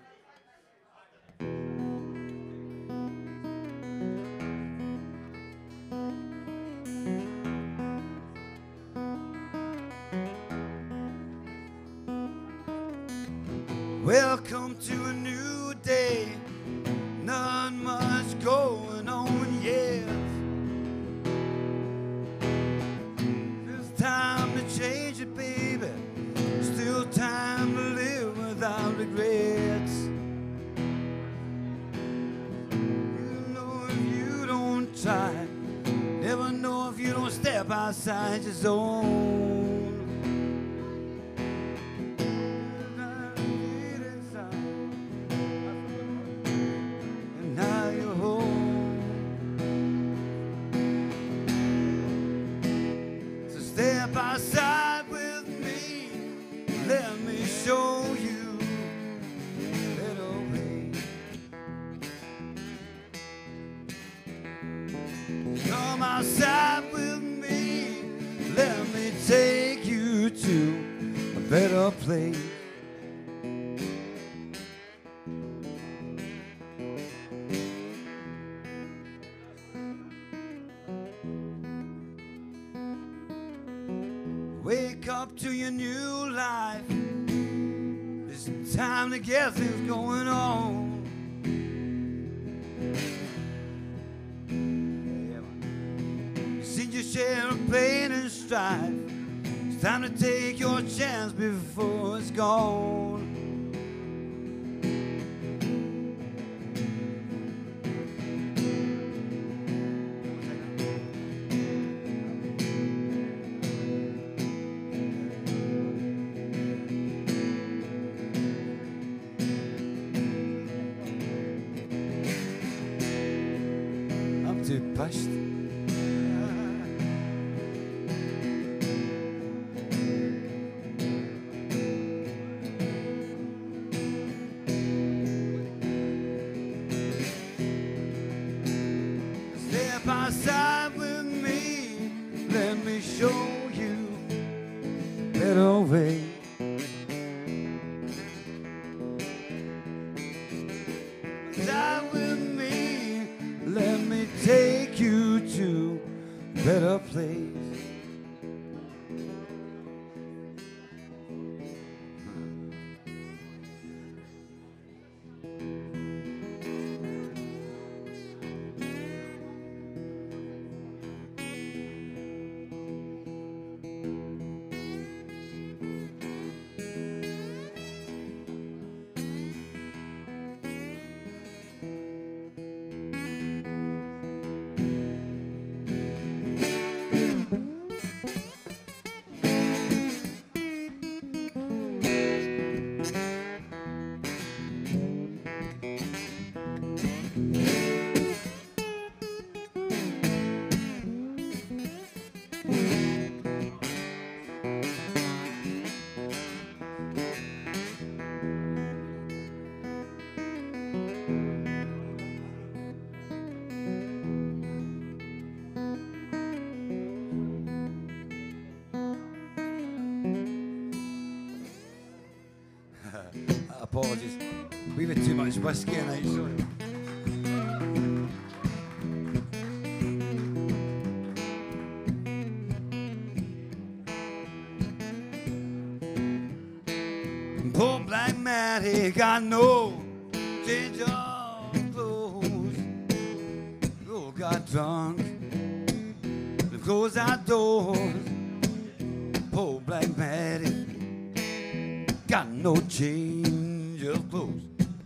[SPEAKER 17] Welcome to a new day, not much going on yet. There's time to change it, baby, still time to live without regrets. outside your zone. And now you're home. So step outside with me. Let me show you a better way. Come outside with me. Let me take you to a better place. Wake up to your new life. It's time to get things going on. You've seen your share of pain and strife. It's time to take your chance before it's gone. I'm too pushed. Step outside with me. Let me show you a better way. Outside with me. Let me take you to a better place. Apologies. We've had too much whiskey tonight, sorry. Poor black man, he got no change of clothes. Oh, got drunk, closed outdoors. Poor black man, he got no change of clothes.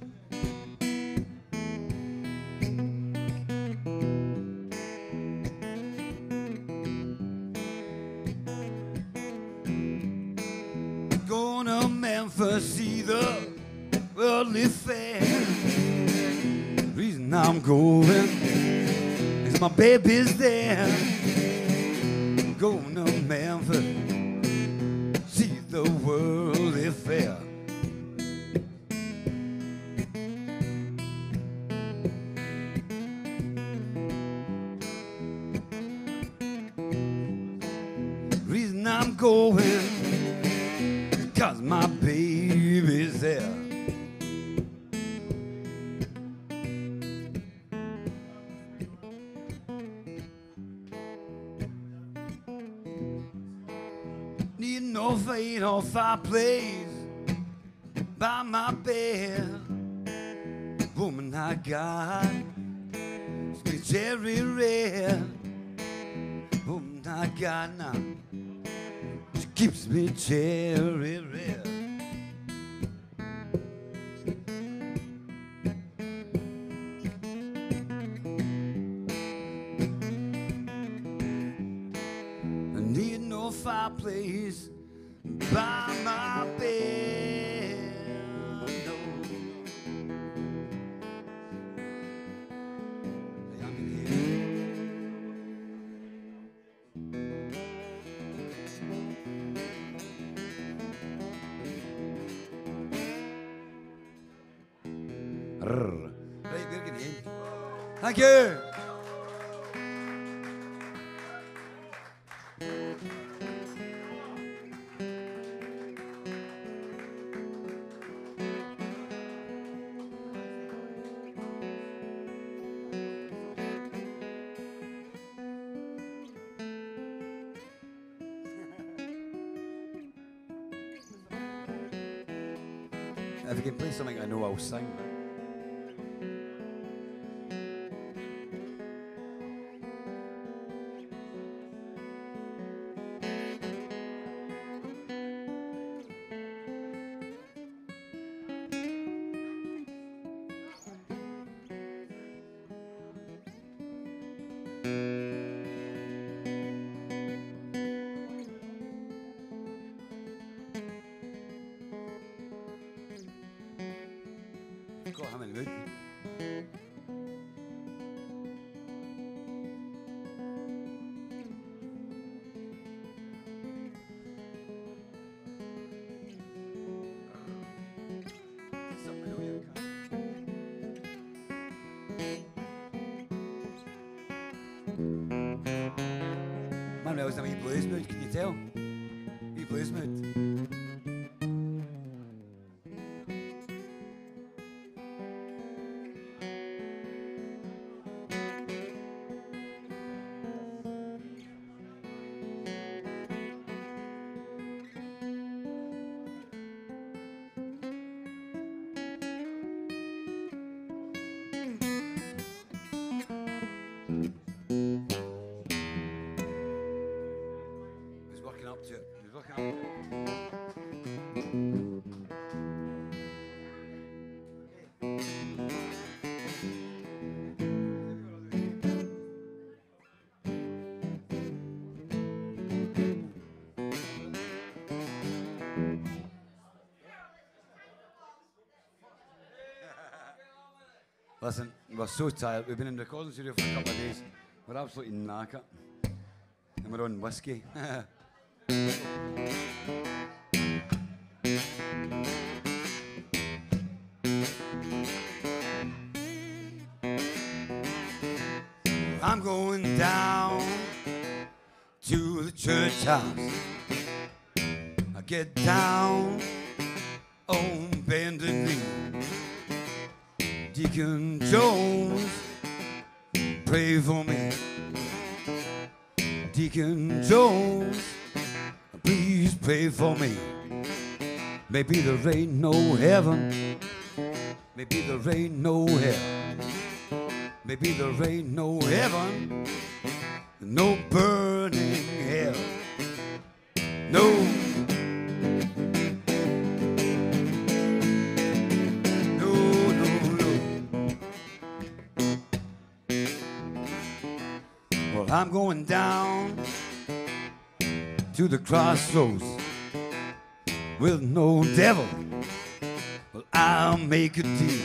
[SPEAKER 17] Going to Memphis, see the worldly fair. Reason I'm going is my baby's there. Going to Memphis, see the worldly fair. Reason I'm going, cause my baby's there. Need no fade or fireplace by my bed. Woman I got, sweet cherry red. Woman I got now, she keeps me cherry red. fireplace by my bed. No. Hey, I'm in here. Rrr. Right, we're getting in. Thank you. If you can play something I know, I'll sing. Got him in the mood. Manuel's in a wee blues mood, can you tell? Wee blues mood. He's working up to it. He's working up to it. Listen, we're so tired. We've been in the recording studio for a couple of days. We're absolutely knackered. And we're on whiskey. I'm going down to the church house. I get down on bended knee. Deacon Jones, pray for me. Deacon Jones, please pray for me. Maybe there ain't no heaven. Maybe there ain't no hell. Maybe there ain't no heaven. No burning hell. No. I'm going down to the crossroads with no devil. Well, I'll make a deal.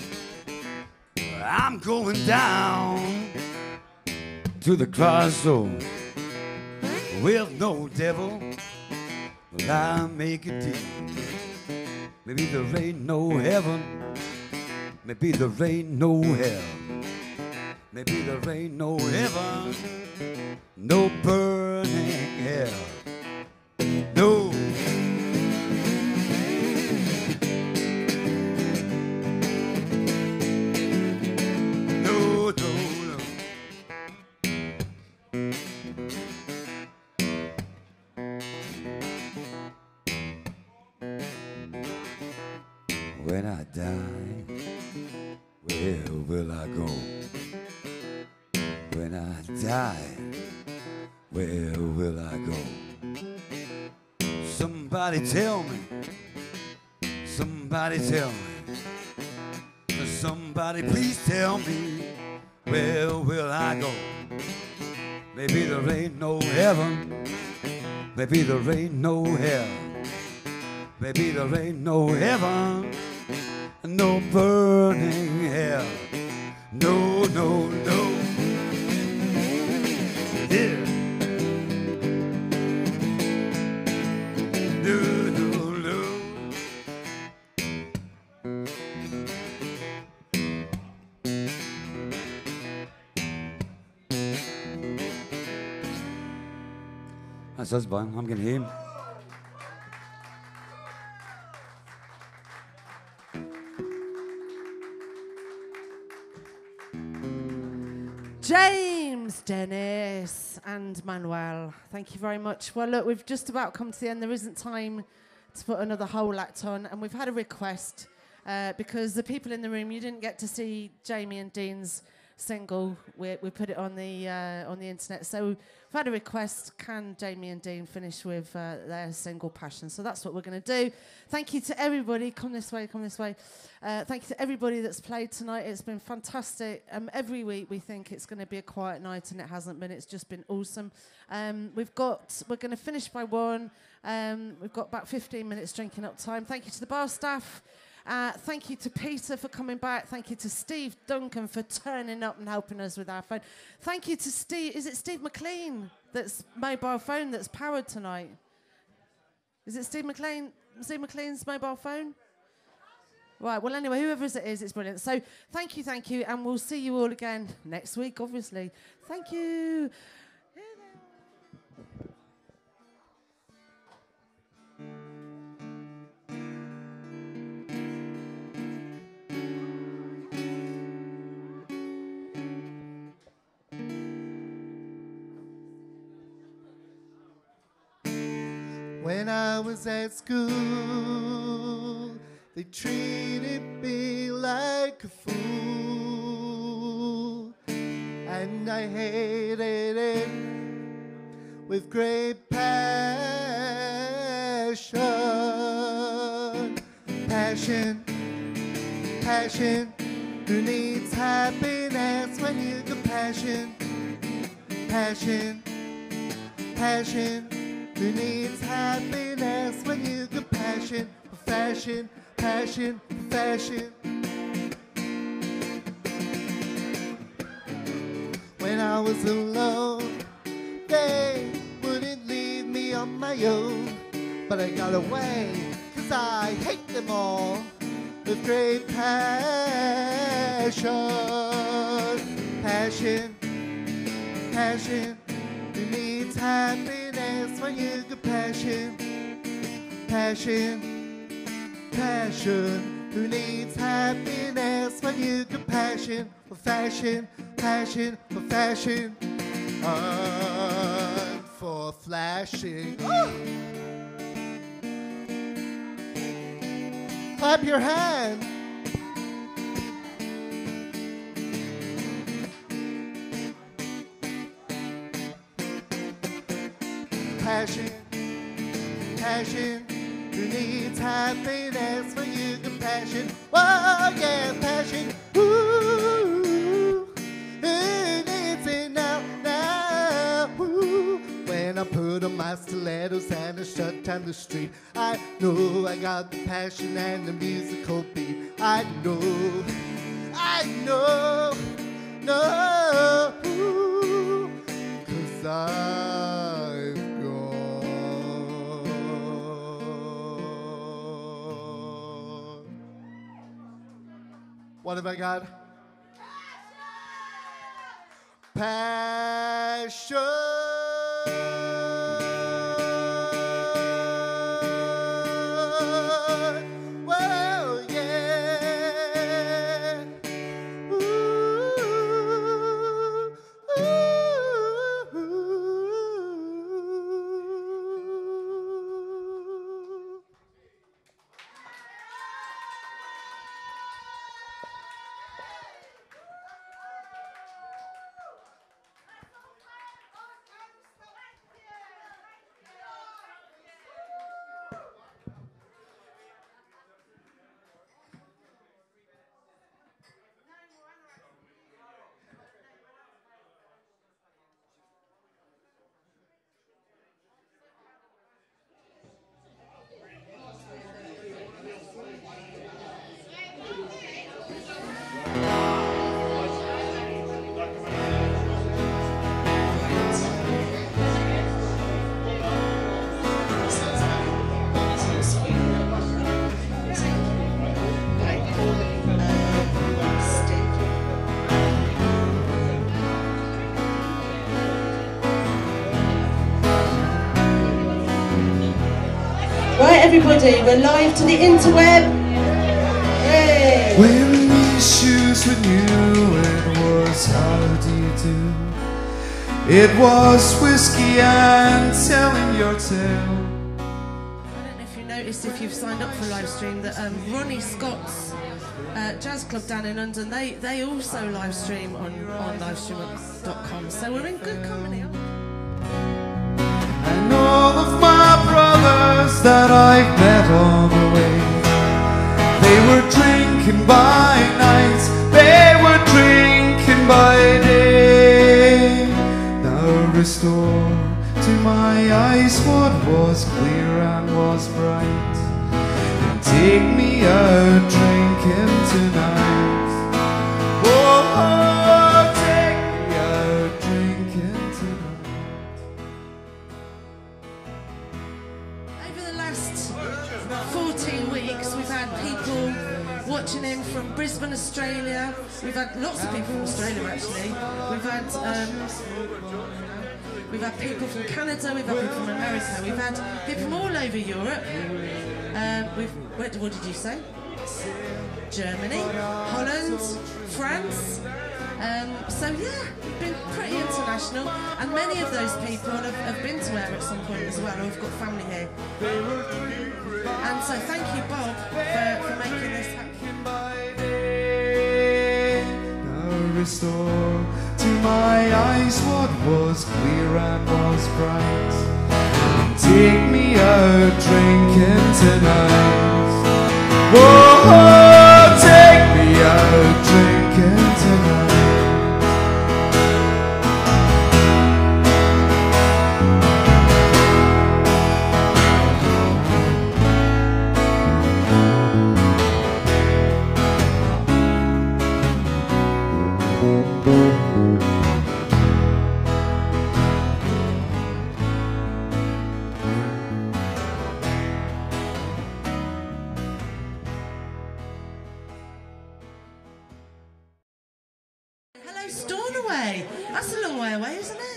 [SPEAKER 17] I'm going down to the crossroads with no devil. Well, I'll make a deal. Maybe there ain't no heaven. Maybe there ain't no hell. Maybe there ain't no heaven, no burning hell, no. No, no, no. When I die, where will I go? When I die, where will I go? Somebody tell me, somebody tell me, somebody please tell me, where will I go? Maybe there ain't no heaven, Maybe there ain't no hell. Maybe there ain't no heaven. No burning hell. No, no, no. Yeah. No, no, no. That's us, man. I'm getting him.
[SPEAKER 1] James, Dennis, and Manuel, thank you very much. Well, look, we've just about come to the end. There isn't time to put another whole act on, and we've had a request uh, because the people in the room, you didn't get to see Jamie and Dean's single. We, we put it on the uh, on the internet, so we've had a request. Can Jamie and Dean finish with uh, their single Passion? So that's what we're going to do. Thank you to everybody. Come this way, come this way. Uh, thank you to everybody that's played tonight. It's been fantastic. Um, every week we think it's going to be a quiet night, and it hasn't been. It's just been awesome. Um, we've got. We're going to finish by one. Um, we've got about fifteen minutes drinking up time. Thank you to the bar staff. Uh, thank you to Peter for coming back. Thank you to Steve Duncan for turning up and helping us with our phone. Thank you to Steve. Is it Steve McLean that's mobile phone that's powered tonight? Is it Steve McLean? Steve McLean's mobile phone? Right. Well, anyway, whoever it is, it's brilliant. So thank you, thank you, and we'll see you all again next week, obviously. Thank you.
[SPEAKER 14] When I was at school, they treated me like a fool, and I hated it with great passion. Passion, passion, who needs happiness when you got passion? Passion, passion. Who needs happiness when you got passion for fashion, passion for fashion? When I was alone, they wouldn't leave me on my own, but I got away, cause I hate them all with great passion. Passion, passion, who needs happiness when you got passion? Passion, passion, who needs happiness when you got passion for fashion, passion for fashion, and for flashing. Oh! Clap your hand. Passion, passion, who needs happiness when you got passion? Oh yeah, passion. Ooh, who needs it now, now? Ooh. When I put on my stilettos and I shut down the street, I know I got the passion and the musical beat. I know, I know, no, ooh, cause I've What have I got? Passion. Well, yeah. Ooh, ooh, ooh.
[SPEAKER 1] everybody. We're live to the interweb. Hey.
[SPEAKER 2] When these shoes were new, it was how do you do? It was whiskey and telling your tale.
[SPEAKER 1] Noticed if you've signed up for live stream that um, Ronnie Scott's uh, jazz club down in London, they they also live stream on on livestream dot com, so we're in good company.
[SPEAKER 2] And all of my brothers that I've met on the way, they were drinking by night, they were drinking by day. Now restore to my eyes what was clear and was bright, and take me out drinking tonight. Oh, take me out drinking tonight.
[SPEAKER 1] Over the last fourteen weeks, we've had people watching in from Brisbane, Australia. We've had lots of people from Australia, actually. We've had um, We've had people from Canada, we've had people from America, we've had people from all over Europe. Um, we've, where, what did you say? Germany, Holland, France. Um, so yeah, been pretty international, and many of those people have, have been to Air at some point as well, or have got family here. And so thank you, Bob, for, for making this happen.
[SPEAKER 2] Now restore to my eyes what was clear and was bright, take me out drinking tonight. Whoa, take me out drinking tonight.
[SPEAKER 1] Hello, Stornoway. That's a long way away, isn't it?